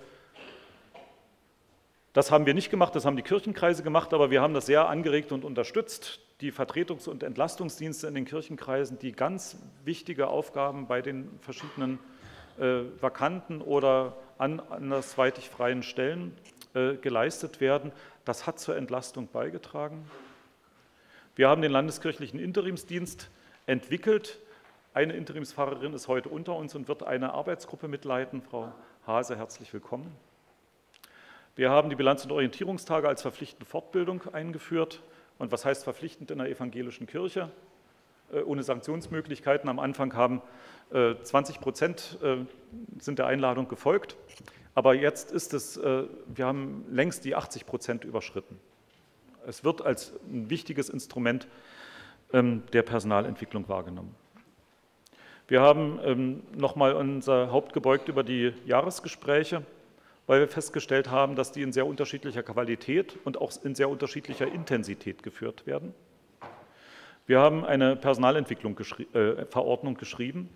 Das haben wir nicht gemacht, das haben die Kirchenkreise gemacht, aber wir haben das sehr angeregt und unterstützt. Die Vertretungs- und Entlastungsdienste in den Kirchenkreisen, die ganz wichtige Aufgaben bei den verschiedenen äh, vakanten oder an, andersweitig freien Stellen äh, geleistet werden, das hat zur Entlastung beigetragen. Wir haben den landeskirchlichen Interimsdienst entwickelt. Eine Interimspfarrerin ist heute unter uns und wird eine Arbeitsgruppe mitleiten. Frau Hase, herzlich willkommen. Wir haben die Bilanz- und Orientierungstage als verpflichtende Fortbildung eingeführt. Und was heißt verpflichtend in der evangelischen Kirche? Äh, ohne Sanktionsmöglichkeiten. Am Anfang haben äh, zwanzig Prozent äh, sind der Einladung gefolgt. Aber jetzt ist es, äh, wir haben längst die achtzig Prozent überschritten. Es wird als ein wichtiges Instrument ähm, der Personalentwicklung wahrgenommen. Wir haben ähm, nochmal unser Haupt gebeugt über die Jahresgespräche, weil wir festgestellt haben, dass die in sehr unterschiedlicher Qualität und auch in sehr unterschiedlicher Intensität geführt werden. Wir haben eine Personalentwicklung geschri äh, Verordnung geschrieben.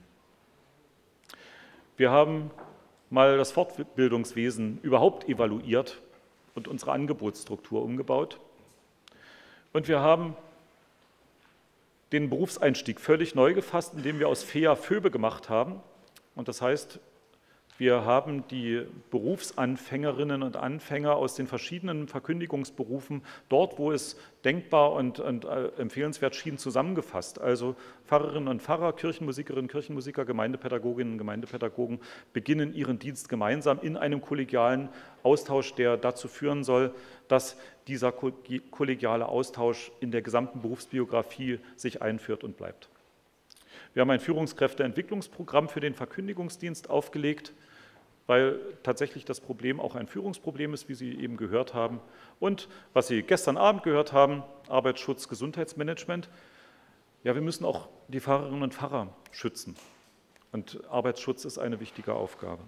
Wir haben mal das Fortbildungswesen überhaupt evaluiert und unsere Angebotsstruktur umgebaut. Und wir haben den Berufseinstieg völlig neu gefasst, indem wir aus F E A Phoebe gemacht haben. Und das heißt, wir haben die Berufsanfängerinnen und Anfänger aus den verschiedenen Verkündigungsberufen dort, wo es denkbar und, und äh, empfehlenswert schien, zusammengefasst. Also Pfarrerinnen und Pfarrer, Kirchenmusikerinnen, Kirchenmusiker, Gemeindepädagoginnen und Gemeindepädagogen beginnen ihren Dienst gemeinsam in einem kollegialen Austausch, der dazu führen soll, dass dieser kollegiale Austausch in der gesamten Berufsbiografie sich einführt und bleibt. Wir haben ein Führungskräfteentwicklungsprogramm für den Verkündigungsdienst aufgelegt, weil tatsächlich das Problem auch ein Führungsproblem ist, wie Sie eben gehört haben. Und was Sie gestern Abend gehört haben, Arbeitsschutz, Gesundheitsmanagement. Ja, wir müssen auch die Pfarrerinnen und Pfarrer schützen. Und Arbeitsschutz ist eine wichtige Aufgabe.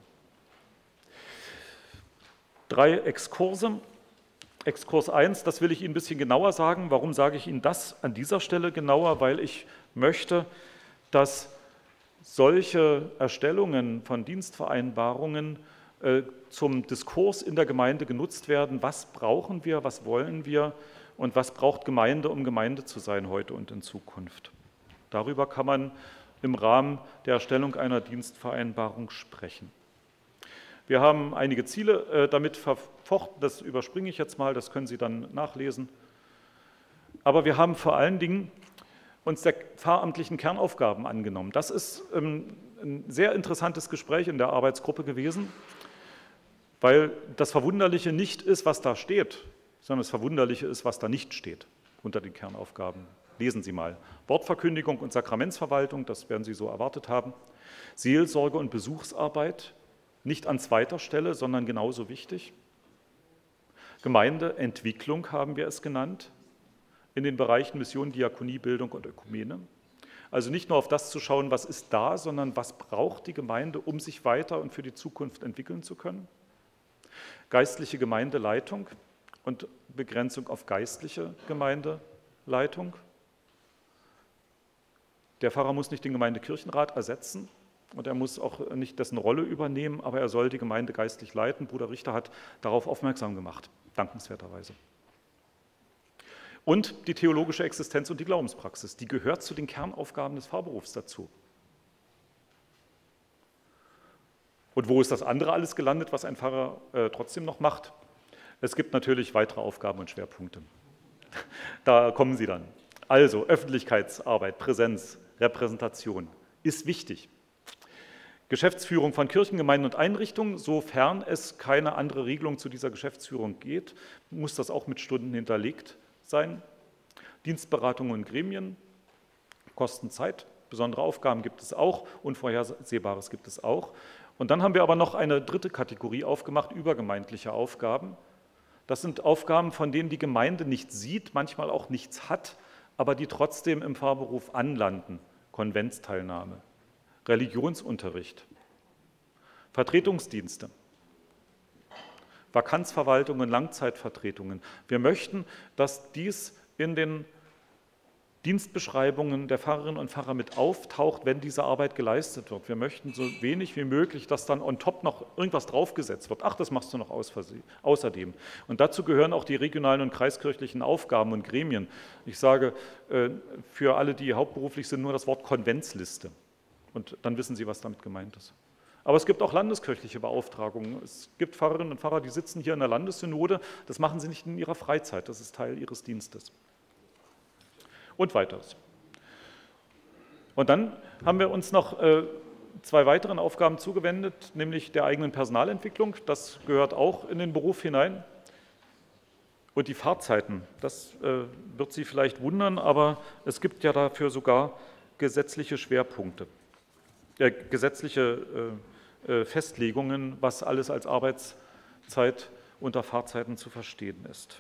Drei Exkurse. Exkurs eins, das will ich Ihnen ein bisschen genauer sagen. Warum sage ich Ihnen das an dieser Stelle genauer? Weil ich möchte, dass solche Erstellungen von Dienstvereinbarungen äh, zum Diskurs in der Gemeinde genutzt werden. Was brauchen wir, was wollen wir und was braucht Gemeinde, um Gemeinde zu sein heute und in Zukunft? Darüber kann man im Rahmen der Erstellung einer Dienstvereinbarung sprechen. Wir haben einige Ziele äh, damit verfochten, das überspringe ich jetzt mal, das können Sie dann nachlesen. Aber wir haben vor allen Dingen uns der pfarramtlichen Kernaufgaben angenommen. Das ist ähm, ein sehr interessantes Gespräch in der Arbeitsgruppe gewesen, weil das Verwunderliche nicht ist, was da steht, sondern das Verwunderliche ist, was da nicht steht unter den Kernaufgaben. Lesen Sie mal. Wortverkündigung und Sakramentsverwaltung, das werden Sie so erwartet haben. Seelsorge und Besuchsarbeit, nicht an zweiter Stelle, sondern genauso wichtig. Gemeindeentwicklung haben wir es genannt, in den Bereichen Mission, Diakonie, Bildung und Ökumene. Also nicht nur auf das zu schauen, was ist da, sondern was braucht die Gemeinde, um sich weiter und für die Zukunft entwickeln zu können. Geistliche Gemeindeleitung und Begrenzung auf geistliche Gemeindeleitung. Der Pfarrer muss nicht den Gemeindekirchenrat ersetzen und er muss auch nicht dessen Rolle übernehmen, aber er soll die Gemeinde geistlich leiten. Bruder Richter hat darauf aufmerksam gemacht, dankenswerterweise. Und die theologische Existenz und die Glaubenspraxis, die gehört zu den Kernaufgaben des Pfarrberufs dazu. Und wo ist das andere alles gelandet, was ein Pfarrer äh, trotzdem noch macht? Es gibt natürlich weitere Aufgaben und Schwerpunkte. Da kommen sie dann. Also Öffentlichkeitsarbeit, Präsenz, Repräsentation ist wichtig. Geschäftsführung von Kirchen, Gemeinden und Einrichtungen, sofern es keine andere Regelung zu dieser Geschäftsführung geht, muss das auch mit Stunden hinterlegt sein. Dienstberatungen und Gremien, Kosten, Zeit, besondere Aufgaben gibt es auch, Unvorhersehbares gibt es auch. Und dann haben wir aber noch eine dritte Kategorie aufgemacht, übergemeindliche Aufgaben. Das sind Aufgaben, von denen die Gemeinde nichts sieht, manchmal auch nichts hat, aber die trotzdem im Pfarrberuf anlanden. Konventsteilnahme, Religionsunterricht, Vertretungsdienste, Vakanzverwaltungen, Langzeitvertretungen. Wir möchten, dass dies in den Dienstbeschreibungen der Pfarrerinnen und Pfarrer mit auftaucht, wenn diese Arbeit geleistet wird. Wir möchten so wenig wie möglich, dass dann on top noch irgendwas draufgesetzt wird. Ach, das machst du noch außerdem. Und dazu gehören auch die regionalen und kreiskirchlichen Aufgaben und Gremien. Ich sage für alle, die hauptberuflich sind, nur das Wort Konventsliste. Und dann wissen Sie, was damit gemeint ist. Aber es gibt auch landeskirchliche Beauftragungen. Es gibt Pfarrerinnen und Pfarrer, die sitzen hier in der Landessynode. Das machen sie nicht in ihrer Freizeit, das ist Teil ihres Dienstes. Und weiteres. Und dann haben wir uns noch äh, zwei weiteren Aufgaben zugewendet, nämlich der eigenen Personalentwicklung. Das gehört auch in den Beruf hinein. Und die Fahrzeiten, das äh, wird Sie vielleicht wundern, aber es gibt ja dafür sogar gesetzliche Schwerpunkte, äh, gesetzliche äh, äh, Festlegungen, was alles als Arbeitszeit unter Fahrzeiten zu verstehen ist.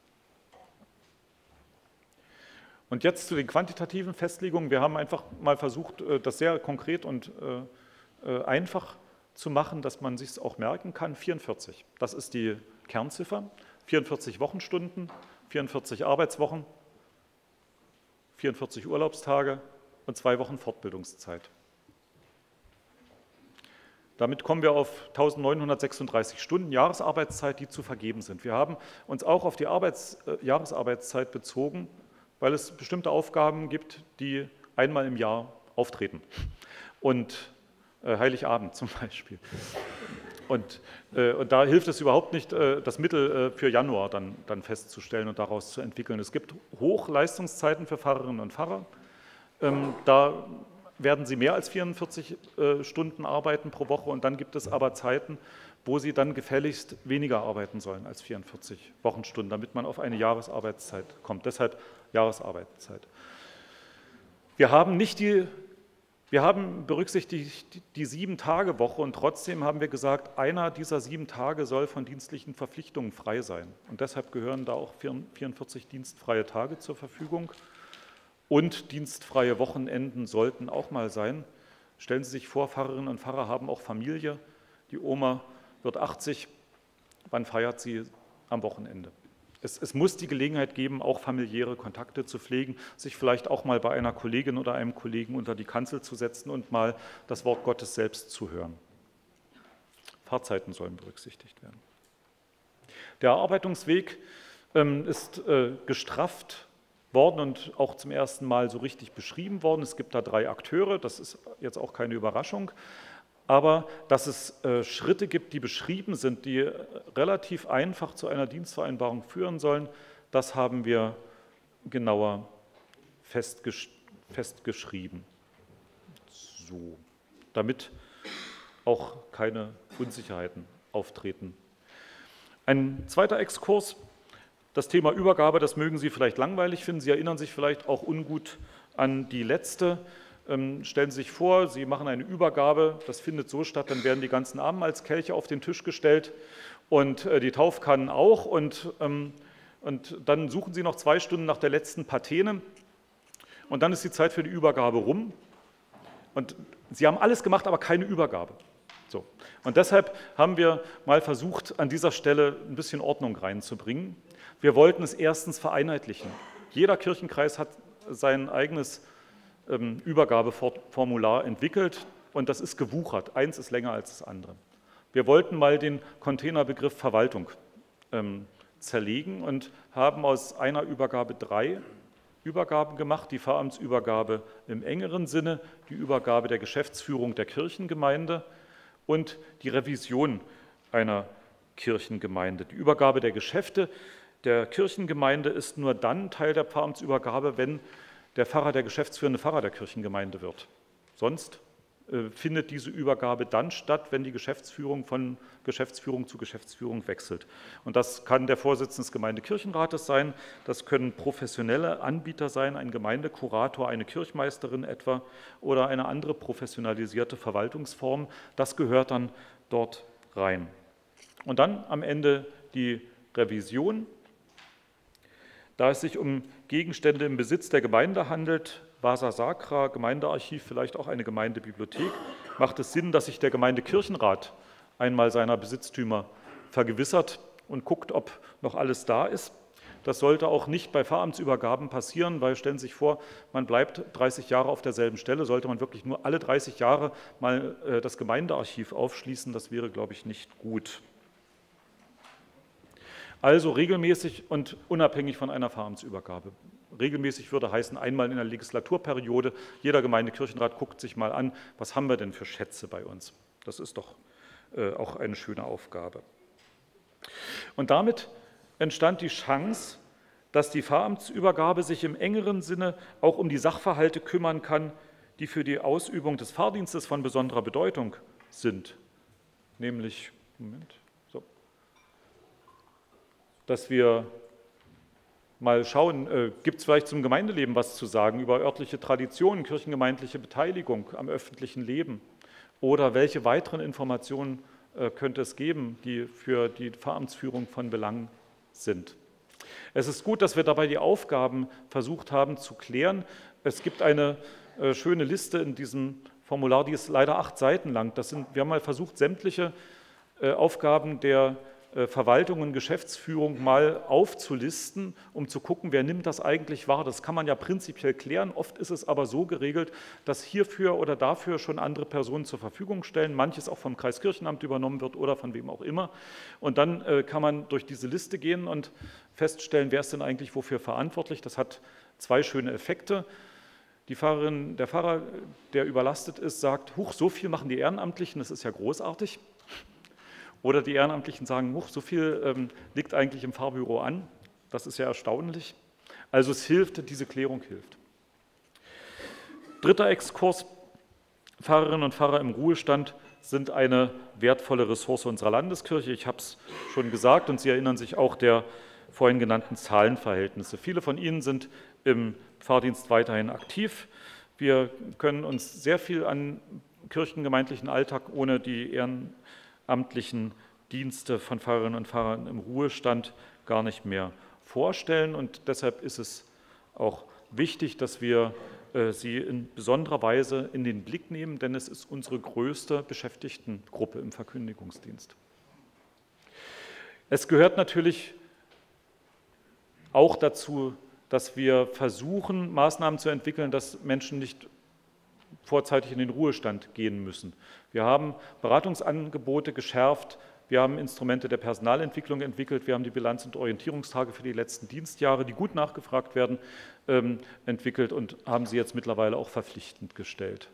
Und jetzt zu den quantitativen Festlegungen. Wir haben einfach mal versucht, das sehr konkret und einfach zu machen, dass man sich es auch merken kann. vierundvierzig, das ist die Kernziffer. vierundvierzig Wochenstunden, vierundvierzig Arbeitswochen, vierundvierzig Urlaubstage und zwei Wochen Fortbildungszeit. Damit kommen wir auf eintausendneunhundertsechsunddreißig Stunden Jahresarbeitszeit, die zu vergeben sind. Wir haben uns auch auf die Arbeits-, äh, Jahresarbeitszeit bezogen, weil es bestimmte Aufgaben gibt, die einmal im Jahr auftreten. Und äh, Heiligabend zum Beispiel. Und, äh, und da hilft es überhaupt nicht, äh, das Mittel äh, für Januar dann, dann festzustellen und daraus zu entwickeln. Es gibt Hochleistungszeiten für Pfarrerinnen und Pfarrer. Ähm, da werden sie mehr als vierundvierzig äh, Stunden arbeiten pro Woche und dann gibt es aber Zeiten, wo sie dann gefälligst weniger arbeiten sollen als vierundvierzig Wochenstunden, damit man auf eine Jahresarbeitszeit kommt. Deshalb Jahresarbeitszeit. Wir haben nicht die, wir haben berücksichtigt die, die Sieben-Tage-Woche und trotzdem haben wir gesagt, einer dieser sieben Tage soll von dienstlichen Verpflichtungen frei sein. Und deshalb gehören da auch vierundvierzig dienstfreie Tage zur Verfügung. Und dienstfreie Wochenenden sollten auch mal sein. Stellen Sie sich vor, Pfarrerinnen und Pfarrer haben auch Familie. Die Oma wird achtzig. Wann feiert sie? Am Wochenende. Es, es muss die Gelegenheit geben, auch familiäre Kontakte zu pflegen, sich vielleicht auch mal bei einer Kollegin oder einem Kollegen unter die Kanzel zu setzen und mal das Wort Gottes selbst zu hören. Fahrzeiten sollen berücksichtigt werden. Der Erarbeitungsweg ähm, ist äh, gestrafft worden und auch zum ersten Mal so richtig beschrieben worden. Es gibt da drei Akteure, das ist jetzt auch keine Überraschung. Aber dass es äh, Schritte gibt, die beschrieben sind, die äh, relativ einfach zu einer Dienstvereinbarung führen sollen, das haben wir genauer festgesch festgeschrieben. So, damit auch keine Unsicherheiten auftreten. Ein zweiter Exkurs, das Thema Übergabe, das mögen Sie vielleicht langweilig finden. Sie erinnern sich vielleicht auch ungut an die letzte. Ähm, stellen Sie sich vor, Sie machen eine Übergabe, das findet so statt, dann werden die ganzen Abendmahlskelche auf den Tisch gestellt und äh, die Taufkannen auch und, ähm, und dann suchen Sie noch zwei Stunden nach der letzten Patene und dann ist die Zeit für die Übergabe rum und Sie haben alles gemacht, aber keine Übergabe. So. Und deshalb haben wir mal versucht, an dieser Stelle ein bisschen Ordnung reinzubringen. Wir wollten es erstens vereinheitlichen. Jeder Kirchenkreis hat sein eigenes ähm, Übergabeformular entwickelt und das ist gewuchert. Eins ist länger als das andere. Wir wollten mal den Containerbegriff Verwaltung ähm, zerlegen und haben aus einer Übergabe drei Übergaben gemacht. Die Pfarramtsübergabe im engeren Sinne, die Übergabe der Geschäftsführung der Kirchengemeinde und die Revision einer Kirchengemeinde. Die Übergabe der Geschäfte der Kirchengemeinde ist nur dann Teil der Pfarramtsübergabe, wenn der Pfarrer der geschäftsführende Pfarrer der Kirchengemeinde wird. Sonst äh, findet diese Übergabe dann statt, wenn die Geschäftsführung von Geschäftsführung zu Geschäftsführung wechselt. Und das kann der Vorsitzende des Gemeindekirchenrates sein, das können professionelle Anbieter sein, ein Gemeindekurator, eine Kirchmeisterin etwa oder eine andere professionalisierte Verwaltungsform. Das gehört dann dort rein. Und dann am Ende die Revision. Da es sich um Gegenstände im Besitz der Gemeinde handelt, Vasa Sacra, Gemeindearchiv, vielleicht auch eine Gemeindebibliothek, macht es Sinn, dass sich der Gemeindekirchenrat einmal seiner Besitztümer vergewissert und guckt, ob noch alles da ist. Das sollte auch nicht bei Pfarramtsübergaben passieren, weil stellen Sie sich vor, man bleibt dreißig Jahre auf derselben Stelle, sollte man wirklich nur alle dreißig Jahre mal das Gemeindearchiv aufschließen, das wäre, glaube ich, nicht gut. Also regelmäßig und unabhängig von einer Pfarramtsübergabe. Regelmäßig würde heißen, einmal in der Legislaturperiode, jeder Gemeindekirchenrat guckt sich mal an, was haben wir denn für Schätze bei uns. Das ist doch äh, auch eine schöne Aufgabe. Und damit entstand die Chance, dass die Pfarramtsübergabe sich im engeren Sinne auch um die Sachverhalte kümmern kann, die für die Ausübung des Pfarrdienstes von besonderer Bedeutung sind. Nämlich, Moment, so. Dass wir mal schauen, äh, gibt es vielleicht zum Gemeindeleben was zu sagen über örtliche Traditionen, kirchengemeindliche Beteiligung am öffentlichen Leben oder welche weiteren Informationen äh, könnte es geben, die für die Pfarramtsführung von Belang sind. Es ist gut, dass wir dabei die Aufgaben versucht haben zu klären. Es gibt eine äh, schöne Liste in diesem Formular, die ist leider acht Seiten lang. Das sind, wir haben mal versucht, sämtliche äh, Aufgaben der Verwaltung und Geschäftsführung mal aufzulisten, um zu gucken, wer nimmt das eigentlich wahr. Das kann man ja prinzipiell klären. Oft ist es aber so geregelt, dass hierfür oder dafür schon andere Personen zur Verfügung stellen, manches auch vom Kreiskirchenamt übernommen wird oder von wem auch immer. Und dann äh, kann man durch diese Liste gehen und feststellen, wer ist denn eigentlich wofür verantwortlich. Das hat zwei schöne Effekte. Die Pfarrerin, der Pfarrer, der überlastet ist, sagt, huch, so viel machen die Ehrenamtlichen, das ist ja großartig. Oder die Ehrenamtlichen sagen, huch, so viel ähm, liegt eigentlich im Pfarrbüro an. Das ist ja erstaunlich. Also es hilft, diese Klärung hilft. Dritter Exkurs, Pfarrerinnen und Pfarrer im Ruhestand sind eine wertvolle Ressource unserer Landeskirche. Ich habe es schon gesagt und Sie erinnern sich auch der vorhin genannten Zahlenverhältnisse. Viele von Ihnen sind im Pfarrdienst weiterhin aktiv. Wir können uns sehr viel an kirchengemeindlichen Alltag ohne die Ehrenamtlichen amtlichen Dienste von Pfarrerinnen und Pfarrern im Ruhestand gar nicht mehr vorstellen. Und deshalb ist es auch wichtig, dass wir sie in besonderer Weise in den Blick nehmen, denn es ist unsere größte Beschäftigtengruppe im Verkündigungsdienst. Es gehört natürlich auch dazu, dass wir versuchen, Maßnahmen zu entwickeln, dass Menschen nicht vorzeitig in den Ruhestand gehen müssen. Wir haben Beratungsangebote geschärft, wir haben Instrumente der Personalentwicklung entwickelt, wir haben die Bilanz- und Orientierungstage für die letzten Dienstjahre, die gut nachgefragt werden, ähm, entwickelt und haben sie jetzt mittlerweile auch verpflichtend gestellt.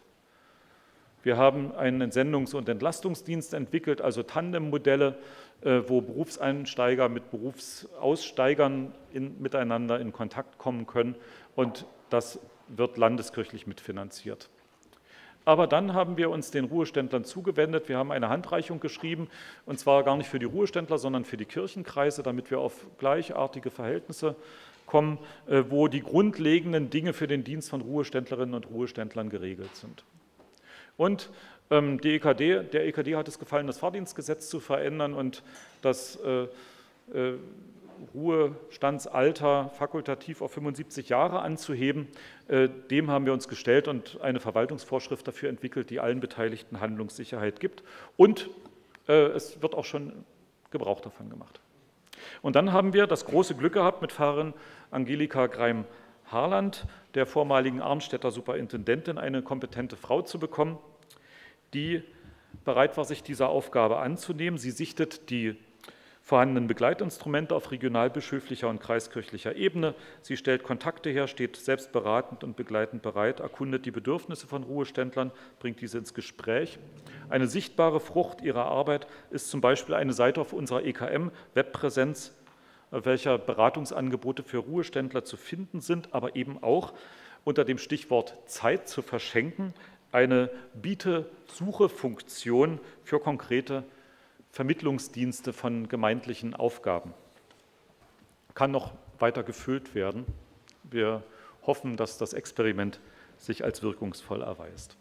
Wir haben einen Entsendungs- und Entlastungsdienst entwickelt, also Tandem-Modelle, äh, wo Berufseinsteiger mit Berufsaussteigern in, miteinander in Kontakt kommen können, und das wird landeskirchlich mitfinanziert. Aber dann haben wir uns den Ruheständlern zugewendet. Wir haben eine Handreichung geschrieben, und zwar gar nicht für die Ruheständler, sondern für die Kirchenkreise, damit wir auf gleichartige Verhältnisse kommen, wo die grundlegenden Dinge für den Dienst von Ruheständlerinnen und Ruheständlern geregelt sind. Und ähm, die E K D, der E K D hat es gefallen, das Fahrdienstgesetz zu verändern und das äh, äh, Ruhestandsalter fakultativ auf fünfundsiebzig Jahre anzuheben. Dem haben wir uns gestellt und eine Verwaltungsvorschrift dafür entwickelt, die allen Beteiligten Handlungssicherheit gibt. Und es wird auch schon Gebrauch davon gemacht. Und dann haben wir das große Glück gehabt, mit Pfarrerin Angelika Greim-Harland, der vormaligen Arnstädter Superintendentin, eine kompetente Frau zu bekommen, die bereit war, sich dieser Aufgabe anzunehmen. Sie sichtet die vorhandenen Begleitinstrumente auf regionalbischöflicher und kreiskirchlicher Ebene. Sie stellt Kontakte her, steht selbst beratend und begleitend bereit, erkundet die Bedürfnisse von Ruheständlern, bringt diese ins Gespräch. Eine sichtbare Frucht ihrer Arbeit ist zum Beispiel eine Seite auf unserer E K M-Webpräsenz, auf welcher Beratungsangebote für Ruheständler zu finden sind, aber eben auch unter dem Stichwort Zeit zu verschenken, eine Biete-Suche-Funktion für konkrete Vermittlungsdienste von gemeindlichen Aufgaben. Kann noch weiter gefüllt werden. Wir hoffen, dass das Experiment sich als wirkungsvoll erweist.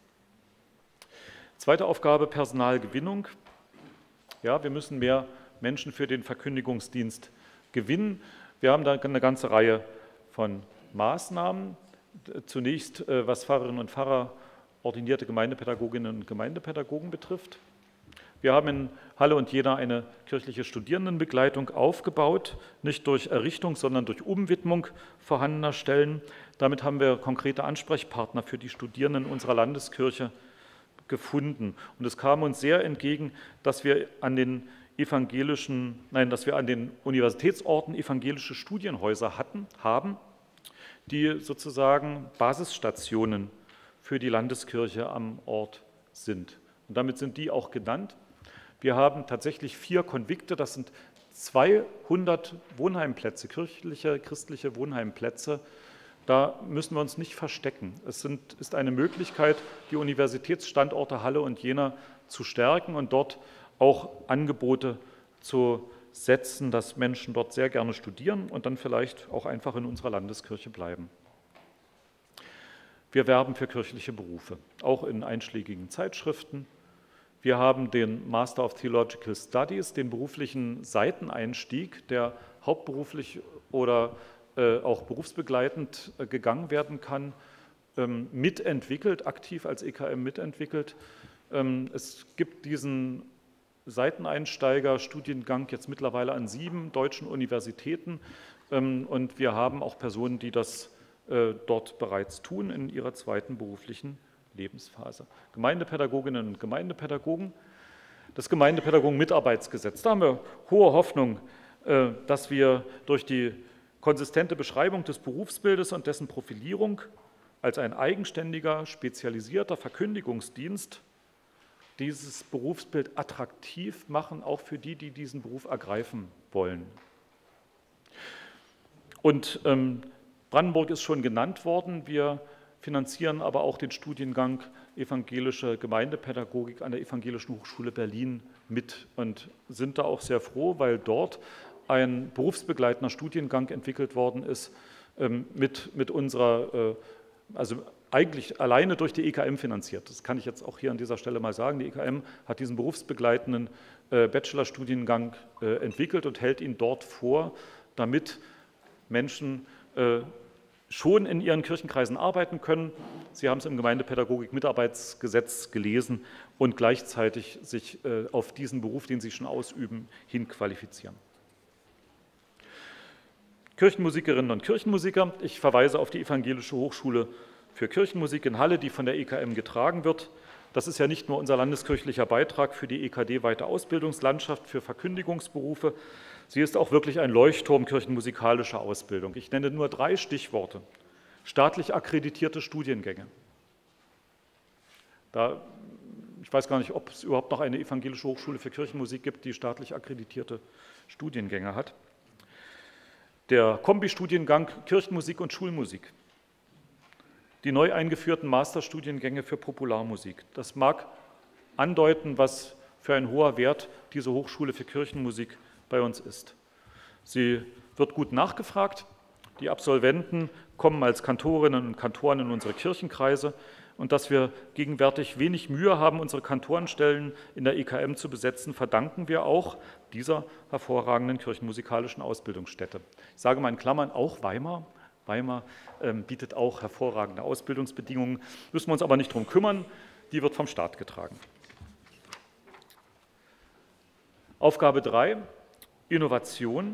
Zweite Aufgabe, Personalgewinnung. Ja, wir müssen mehr Menschen für den Verkündigungsdienst gewinnen. Wir haben da eine ganze Reihe von Maßnahmen. Zunächst, was Pfarrerinnen und Pfarrer, ordinierte Gemeindepädagoginnen und Gemeindepädagogen betrifft. Wir haben in Halle und Jena eine kirchliche Studierendenbegleitung aufgebaut, nicht durch Errichtung, sondern durch Umwidmung vorhandener Stellen. Damit haben wir konkrete Ansprechpartner für die Studierenden unserer Landeskirche gefunden. Und es kam uns sehr entgegen, dass wir an den evangelischen, nein, dass wir an den Universitätsorten evangelische Studienhäuser hatten, haben, die sozusagen Basisstationen für die Landeskirche am Ort sind. Und damit sind die auch genannt. Wir haben tatsächlich vier Konvikte, das sind zweihundert Wohnheimplätze, kirchliche, christliche Wohnheimplätze. Da müssen wir uns nicht verstecken. Es sind, ist eine Möglichkeit, die Universitätsstandorte Halle und Jena zu stärken und dort auch Angebote zu setzen, dass Menschen dort sehr gerne studieren und dann vielleicht auch einfach in unserer Landeskirche bleiben. Wir werben für kirchliche Berufe, auch in einschlägigen Zeitschriften. Wir haben den Master of Theological Studies, den beruflichen Seiteneinstieg, der hauptberuflich oder äh, auch berufsbegleitend äh, gegangen werden kann, ähm, mitentwickelt, aktiv als E K M mitentwickelt. Ähm, es gibt diesen Seiteneinsteiger-Studiengang jetzt mittlerweile an sieben deutschen Universitäten ähm, und wir haben auch Personen, die das äh, dort bereits tun in ihrer zweiten beruflichen Lebensphase. Gemeindepädagoginnen und Gemeindepädagogen, das Gemeindepädagogen-Mitarbeitsgesetz. Da haben wir hohe Hoffnung, dass wir durch die konsistente Beschreibung des Berufsbildes und dessen Profilierung als ein eigenständiger, spezialisierter Verkündigungsdienst dieses Berufsbild attraktiv machen, auch für die, die diesen Beruf ergreifen wollen. Und ähm, Brandenburg ist schon genannt worden. Wir finanzieren aber auch den Studiengang Evangelische Gemeindepädagogik an der Evangelischen Hochschule Berlin mit und sind da auch sehr froh, weil dort ein berufsbegleitender Studiengang entwickelt worden ist, mit, mit unserer, also eigentlich alleine durch die E K M finanziert. Das kann ich jetzt auch hier an dieser Stelle mal sagen. Die E K M hat diesen berufsbegleitenden Bachelorstudiengang entwickelt und hält ihn dort vor, damit Menschen schon in ihren Kirchenkreisen arbeiten können. Sie haben es im Gemeindepädagogik-Mitarbeitsgesetz gelesen und gleichzeitig sich auf diesen Beruf, den sie schon ausüben, hinqualifizieren. Kirchenmusikerinnen und Kirchenmusiker. Ich verweise auf die Evangelische Hochschule für Kirchenmusik in Halle, die von der E K M getragen wird. Das ist ja nicht nur unser landeskirchlicher Beitrag für die E K D-weite Ausbildungslandschaft für Verkündigungsberufe, sie ist auch wirklich ein Leuchtturm kirchenmusikalischer Ausbildung. Ich nenne nur drei Stichworte. Staatlich akkreditierte Studiengänge. Da, ich weiß gar nicht, ob es überhaupt noch eine evangelische Hochschule für Kirchenmusik gibt, die staatlich akkreditierte Studiengänge hat. Der Kombi-Studiengang Kirchenmusik und Schulmusik. Die neu eingeführten Masterstudiengänge für Popularmusik. Das mag andeuten, was für ein hoher Wert diese Hochschule für Kirchenmusik bei uns ist. Sie wird gut nachgefragt. Die Absolventen kommen als Kantorinnen und Kantoren in unsere Kirchenkreise. Und dass wir gegenwärtig wenig Mühe haben, unsere Kantorenstellen in der E K M zu besetzen, verdanken wir auch dieser hervorragenden kirchenmusikalischen Ausbildungsstätte. Ich sage mal in Klammern auch Weimar. Weimar ähm, bietet auch hervorragende Ausbildungsbedingungen, müssen wir uns aber nicht drum kümmern, die wird vom Staat getragen. Aufgabe drei, Innovation.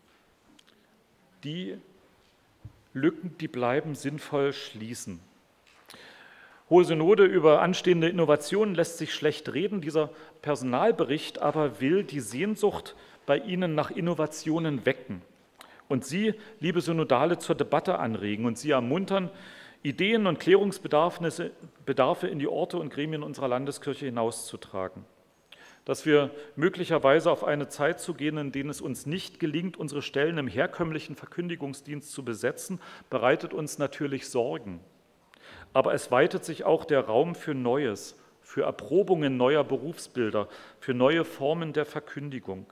Die Lücken, die bleiben, sinnvoll schließen. Hohe Synode über anstehende Innovationen lässt sich schlecht reden. Dieser Personalbericht aber will die Sehnsucht bei Ihnen nach Innovationen wecken und Sie, liebe Synodale, zur Debatte anregen und Sie ermuntern, Ideen und Klärungsbedarfe in die Orte und Gremien unserer Landeskirche hinauszutragen. Dass wir möglicherweise auf eine Zeit zu gehen, in der es uns nicht gelingt, unsere Stellen im herkömmlichen Verkündigungsdienst zu besetzen, bereitet uns natürlich Sorgen. Aber es weitet sich auch der Raum für Neues, für Erprobungen neuer Berufsbilder, für neue Formen der Verkündigung.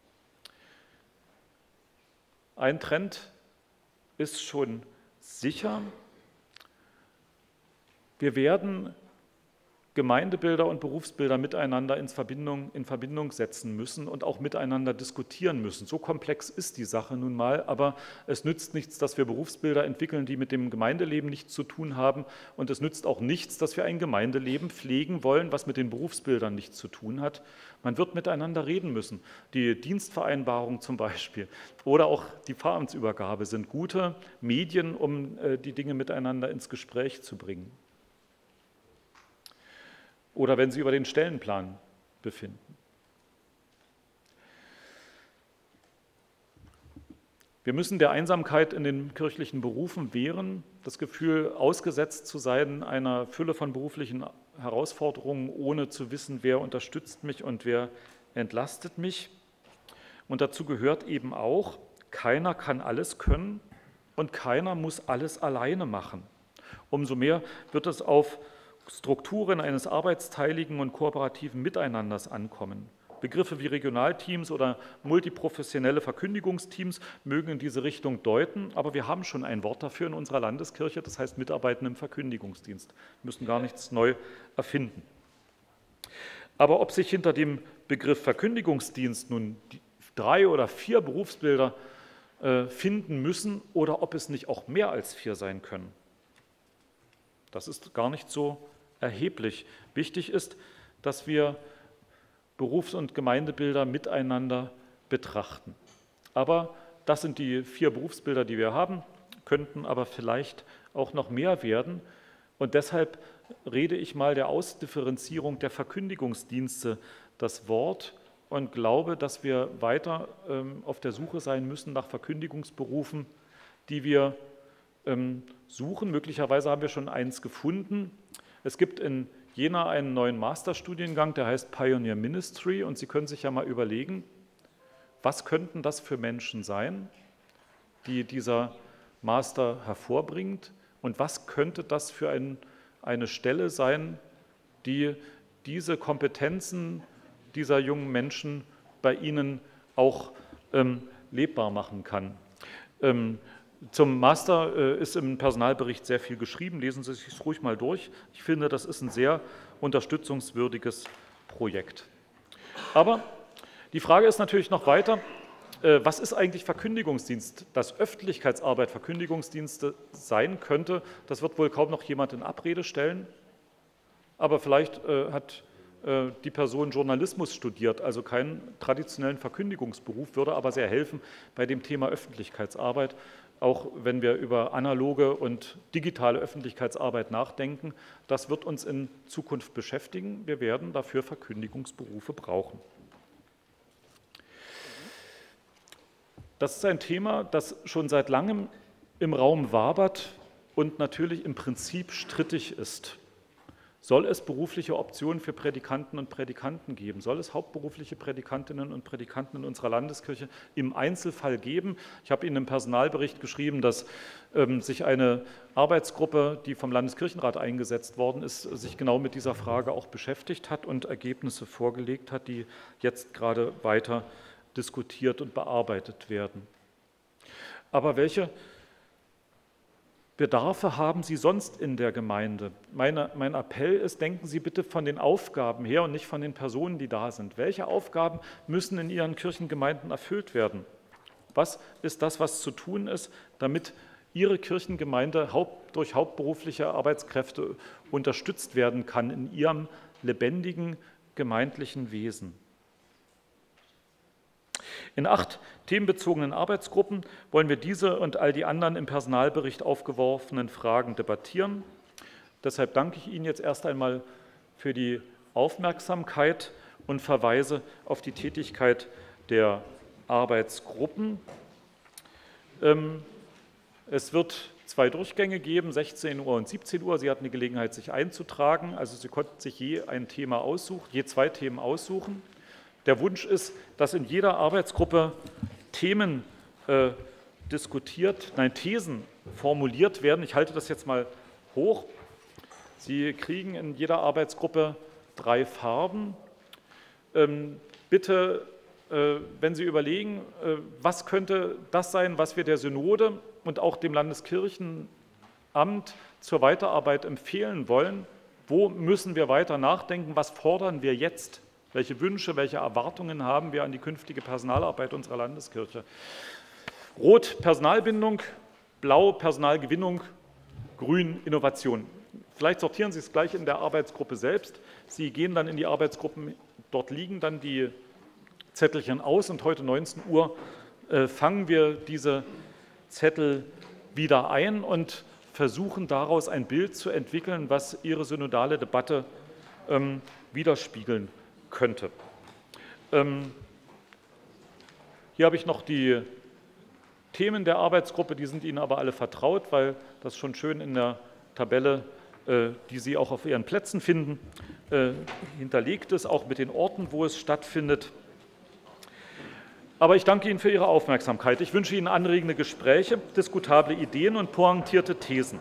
Ein Trend ist schon sicher. Wir werden Gemeindebilder und Berufsbilder miteinander in Verbindung, in Verbindung setzen müssen und auch miteinander diskutieren müssen. So komplex ist die Sache nun mal, aber es nützt nichts, dass wir Berufsbilder entwickeln, die mit dem Gemeindeleben nichts zu tun haben, und es nützt auch nichts, dass wir ein Gemeindeleben pflegen wollen, was mit den Berufsbildern nichts zu tun hat. Man wird miteinander reden müssen. Die Dienstvereinbarung zum Beispiel oder auch die Pfarramtsübergabe sind gute Medien, um die Dinge miteinander ins Gespräch zu bringen. Oder wenn Sie über den Stellenplan befinden. Wir müssen der Einsamkeit in den kirchlichen Berufen wehren, das Gefühl, ausgesetzt zu sein einer Fülle von beruflichen Herausforderungen, ohne zu wissen, wer unterstützt mich und wer entlastet mich. Und dazu gehört eben auch, keiner kann alles können und keiner muss alles alleine machen. Umso mehr wird es auf Strukturen eines arbeitsteiligen und kooperativen Miteinanders ankommen. Begriffe wie Regionalteams oder multiprofessionelle Verkündigungsteams mögen in diese Richtung deuten, aber wir haben schon ein Wort dafür in unserer Landeskirche, das heißt Mitarbeiten im Verkündigungsdienst. Wir müssen gar nichts neu erfinden. Aber ob sich hinter dem Begriff Verkündigungsdienst nun drei oder vier Berufsbilder äh, finden müssen oder ob es nicht auch mehr als vier sein können, das ist gar nicht so erheblich. Wichtig ist, dass wir Berufs- und Gemeindebilder miteinander betrachten. Aber das sind die vier Berufsbilder, die wir haben, könnten aber vielleicht auch noch mehr werden. Und deshalb rede ich mal der Ausdifferenzierung der Verkündigungsdienste das Wort und glaube, dass wir weiter ähm, auf der Suche sein müssen nach Verkündigungsberufen, die wir ähm, suchen. Möglicherweise haben wir schon eins gefunden. Es gibt in Jena einen neuen Masterstudiengang, der heißt Pioneer Ministry, und Sie können sich ja mal überlegen, was könnten das für Menschen sein, die dieser Master hervorbringt, und was könnte das für ein, eine Stelle sein, die diese Kompetenzen dieser jungen Menschen bei Ihnen auch ähm, lebbar machen kann. Ähm, Zum Master äh, ist im Personalbericht sehr viel geschrieben, lesen Sie sich ruhig mal durch. Ich finde, das ist ein sehr unterstützungswürdiges Projekt. Aber die Frage ist natürlich noch weiter, Was ist eigentlich Verkündigungsdienst? Dass Öffentlichkeitsarbeit Verkündigungsdienste sein könnte, das wird wohl kaum noch jemand in Abrede stellen. Aber vielleicht äh, hat äh, die Person Journalismus studiert, also keinen traditionellen Verkündigungsberuf, würde aber sehr helfen bei dem Thema Öffentlichkeitsarbeit, auch wenn wir über analoge und digitale Öffentlichkeitsarbeit nachdenken. Das wird uns in Zukunft beschäftigen. Wir werden dafür Verkündigungsberufe brauchen. Das ist ein Thema, das schon seit langem im Raum wabert und natürlich im Prinzip strittig ist. Soll es berufliche Optionen für Prädikanten und Prädikanten geben? Soll es hauptberufliche Prädikantinnen und Prädikanten in unserer Landeskirche im Einzelfall geben? Ich habe Ihnen im Personalbericht geschrieben, dass ähm, sich eine Arbeitsgruppe, die vom Landeskirchenrat eingesetzt worden ist, sich genau mit dieser Frage auch beschäftigt hat und Ergebnisse vorgelegt hat, die jetzt gerade weiter diskutiert und bearbeitet werden. Aber welche Bedarfe haben Sie sonst in der Gemeinde? Meine, mein Appell ist, denken Sie bitte von den Aufgaben her und nicht von den Personen, die da sind. Welche Aufgaben müssen in Ihren Kirchengemeinden erfüllt werden? Was ist das, was zu tun ist, damit Ihre Kirchengemeinde haupt, durch hauptberufliche Arbeitskräfte unterstützt werden kann in ihrem lebendigen gemeindlichen Wesen? In acht themenbezogenen Arbeitsgruppen wollen wir diese und all die anderen im Personalbericht aufgeworfenen Fragen debattieren. Deshalb danke ich Ihnen jetzt erst einmal für die Aufmerksamkeit und verweise auf die Tätigkeit der Arbeitsgruppen. Es wird zwei Durchgänge geben, sechzehn Uhr und siebzehn Uhr. Sie hatten die Gelegenheit, sich einzutragen. Also Sie konnten sich je ein Thema aussuchen, je zwei Themen aussuchen. Der Wunsch ist, dass in jeder Arbeitsgruppe Themen äh, diskutiert, nein, Thesen formuliert werden. Ich halte das jetzt mal hoch. Sie kriegen in jeder Arbeitsgruppe drei Farben. Ähm, bitte, äh, wenn Sie überlegen, äh, was könnte das sein, was wir der Synode und auch dem Landeskirchenamt zur Weiterarbeit empfehlen wollen, wo müssen wir weiter nachdenken, was fordern wir jetzt? Welche Wünsche, welche Erwartungen haben wir an die künftige Personalarbeit unserer Landeskirche? Rot Personalbindung, blau Personalgewinnung, grün Innovation. Vielleicht sortieren Sie es gleich in der Arbeitsgruppe selbst. Sie gehen dann in die Arbeitsgruppen, dort liegen dann die Zettelchen aus und heute neunzehn Uhr äh, fangen wir diese Zettel wieder ein und versuchen daraus ein Bild zu entwickeln, was Ihre synodale Debatte ähm, widerspiegeln könnte. Ähm, hier habe ich noch die Themen der Arbeitsgruppe, die sind Ihnen aber alle vertraut, weil das schon schön in der Tabelle, äh, die Sie auch auf Ihren Plätzen finden, äh, hinterlegt ist, auch mit den Orten, wo es stattfindet. Aber ich danke Ihnen für Ihre Aufmerksamkeit. Ich wünsche Ihnen anregende Gespräche, diskutable Ideen und pointierte Thesen.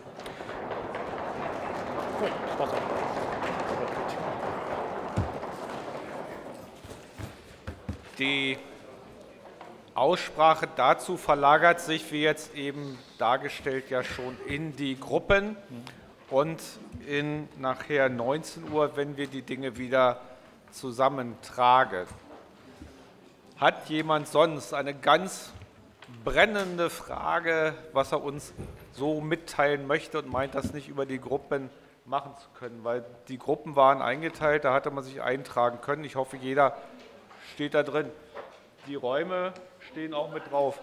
Die Aussprache dazu verlagert sich, wie jetzt eben dargestellt, ja schon in die Gruppen und in nachher neunzehn Uhr, wenn wir die Dinge wieder zusammentragen. Hat jemand sonst eine ganz brennende Frage, was er uns so mitteilen möchte und meint, das nicht über die Gruppen machen zu können? Weil die Gruppen waren eingeteilt, da hatte man sich eintragen können. Ich hoffe, jeder steht da drin. Die Räume stehen auch mit drauf.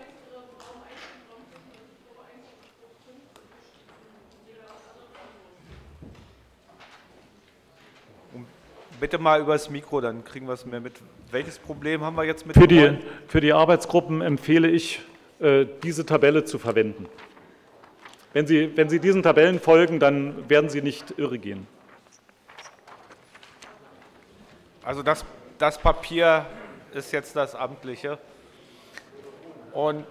Und bitte mal übers Mikro, dann kriegen wir es mehr mit. Welches Problem haben wir jetzt mit für die, für die Arbeitsgruppen empfehle ich, äh, diese Tabelle zu verwenden. Wenn Sie, wenn Sie diesen Tabellen folgen, dann werden Sie nicht irre gehen. Also das, das Papier ist jetzt das amtliche. Und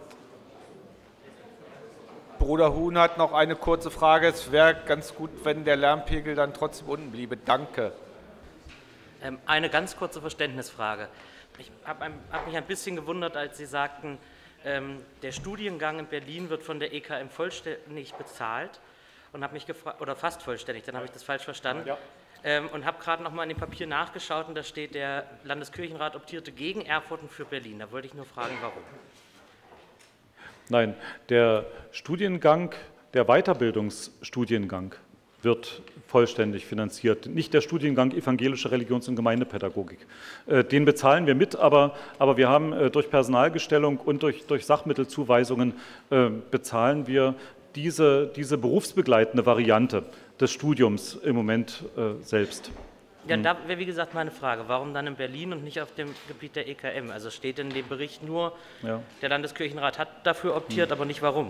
Bruder Huhn hat noch eine kurze Frage. Es wäre ganz gut, wenn der Lärmpegel dann trotzdem unten bliebe. Danke. Ähm, eine ganz kurze Verständnisfrage. Ich habe hab mich ein bisschen gewundert, als Sie sagten, ähm, der Studiengang in Berlin wird von der E K M vollständig bezahlt und habe mich gefragt, oder fast vollständig, dann habe ich das falsch verstanden. Ja. ähm, und habe gerade noch mal in dem Papier nachgeschaut und da steht, der Landeskirchenrat optierte gegen Erfurt und für Berlin. Da wollte ich nur fragen, warum. Nein, der Studiengang, der Weiterbildungsstudiengang wird vollständig finanziert. Nicht der Studiengang Evangelische Religions- und Gemeindepädagogik. Den bezahlen wir mit, aber, aber wir haben durch Personalgestellung und durch, durch Sachmittelzuweisungen bezahlen wir diese, diese berufsbegleitende Variante des Studiums im Moment selbst. Ja, da wäre wie gesagt meine Frage, warum dann in Berlin und nicht auf dem Gebiet der E K M? Also steht in dem Bericht nur, ja. Der Landeskirchenrat hat dafür optiert, hm. aber nicht warum.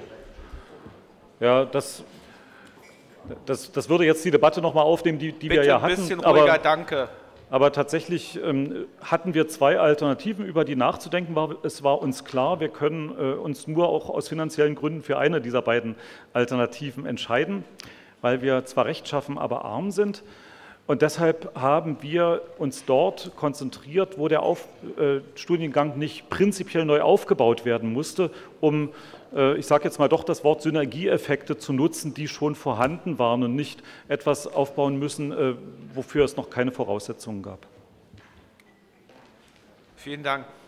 Ja, das, das, das würde jetzt die Debatte nochmal aufnehmen, die, die wir ja hatten. Bitte ein bisschen ruhiger, aber, danke. Aber tatsächlich ähm, hatten wir zwei Alternativen, über die nachzudenken war. Es war uns klar, wir können äh, uns nur auch aus finanziellen Gründen für eine dieser beiden Alternativen entscheiden, weil wir zwar rechtschaffen, aber arm sind. Und deshalb haben wir uns dort konzentriert, wo der Auf, äh, Studiengang nicht prinzipiell neu aufgebaut werden musste, um, äh, ich sage jetzt mal doch das Wort Synergieeffekte zu nutzen, die schon vorhanden waren und nicht etwas aufbauen müssen, äh, wofür es noch keine Voraussetzungen gab. Vielen Dank.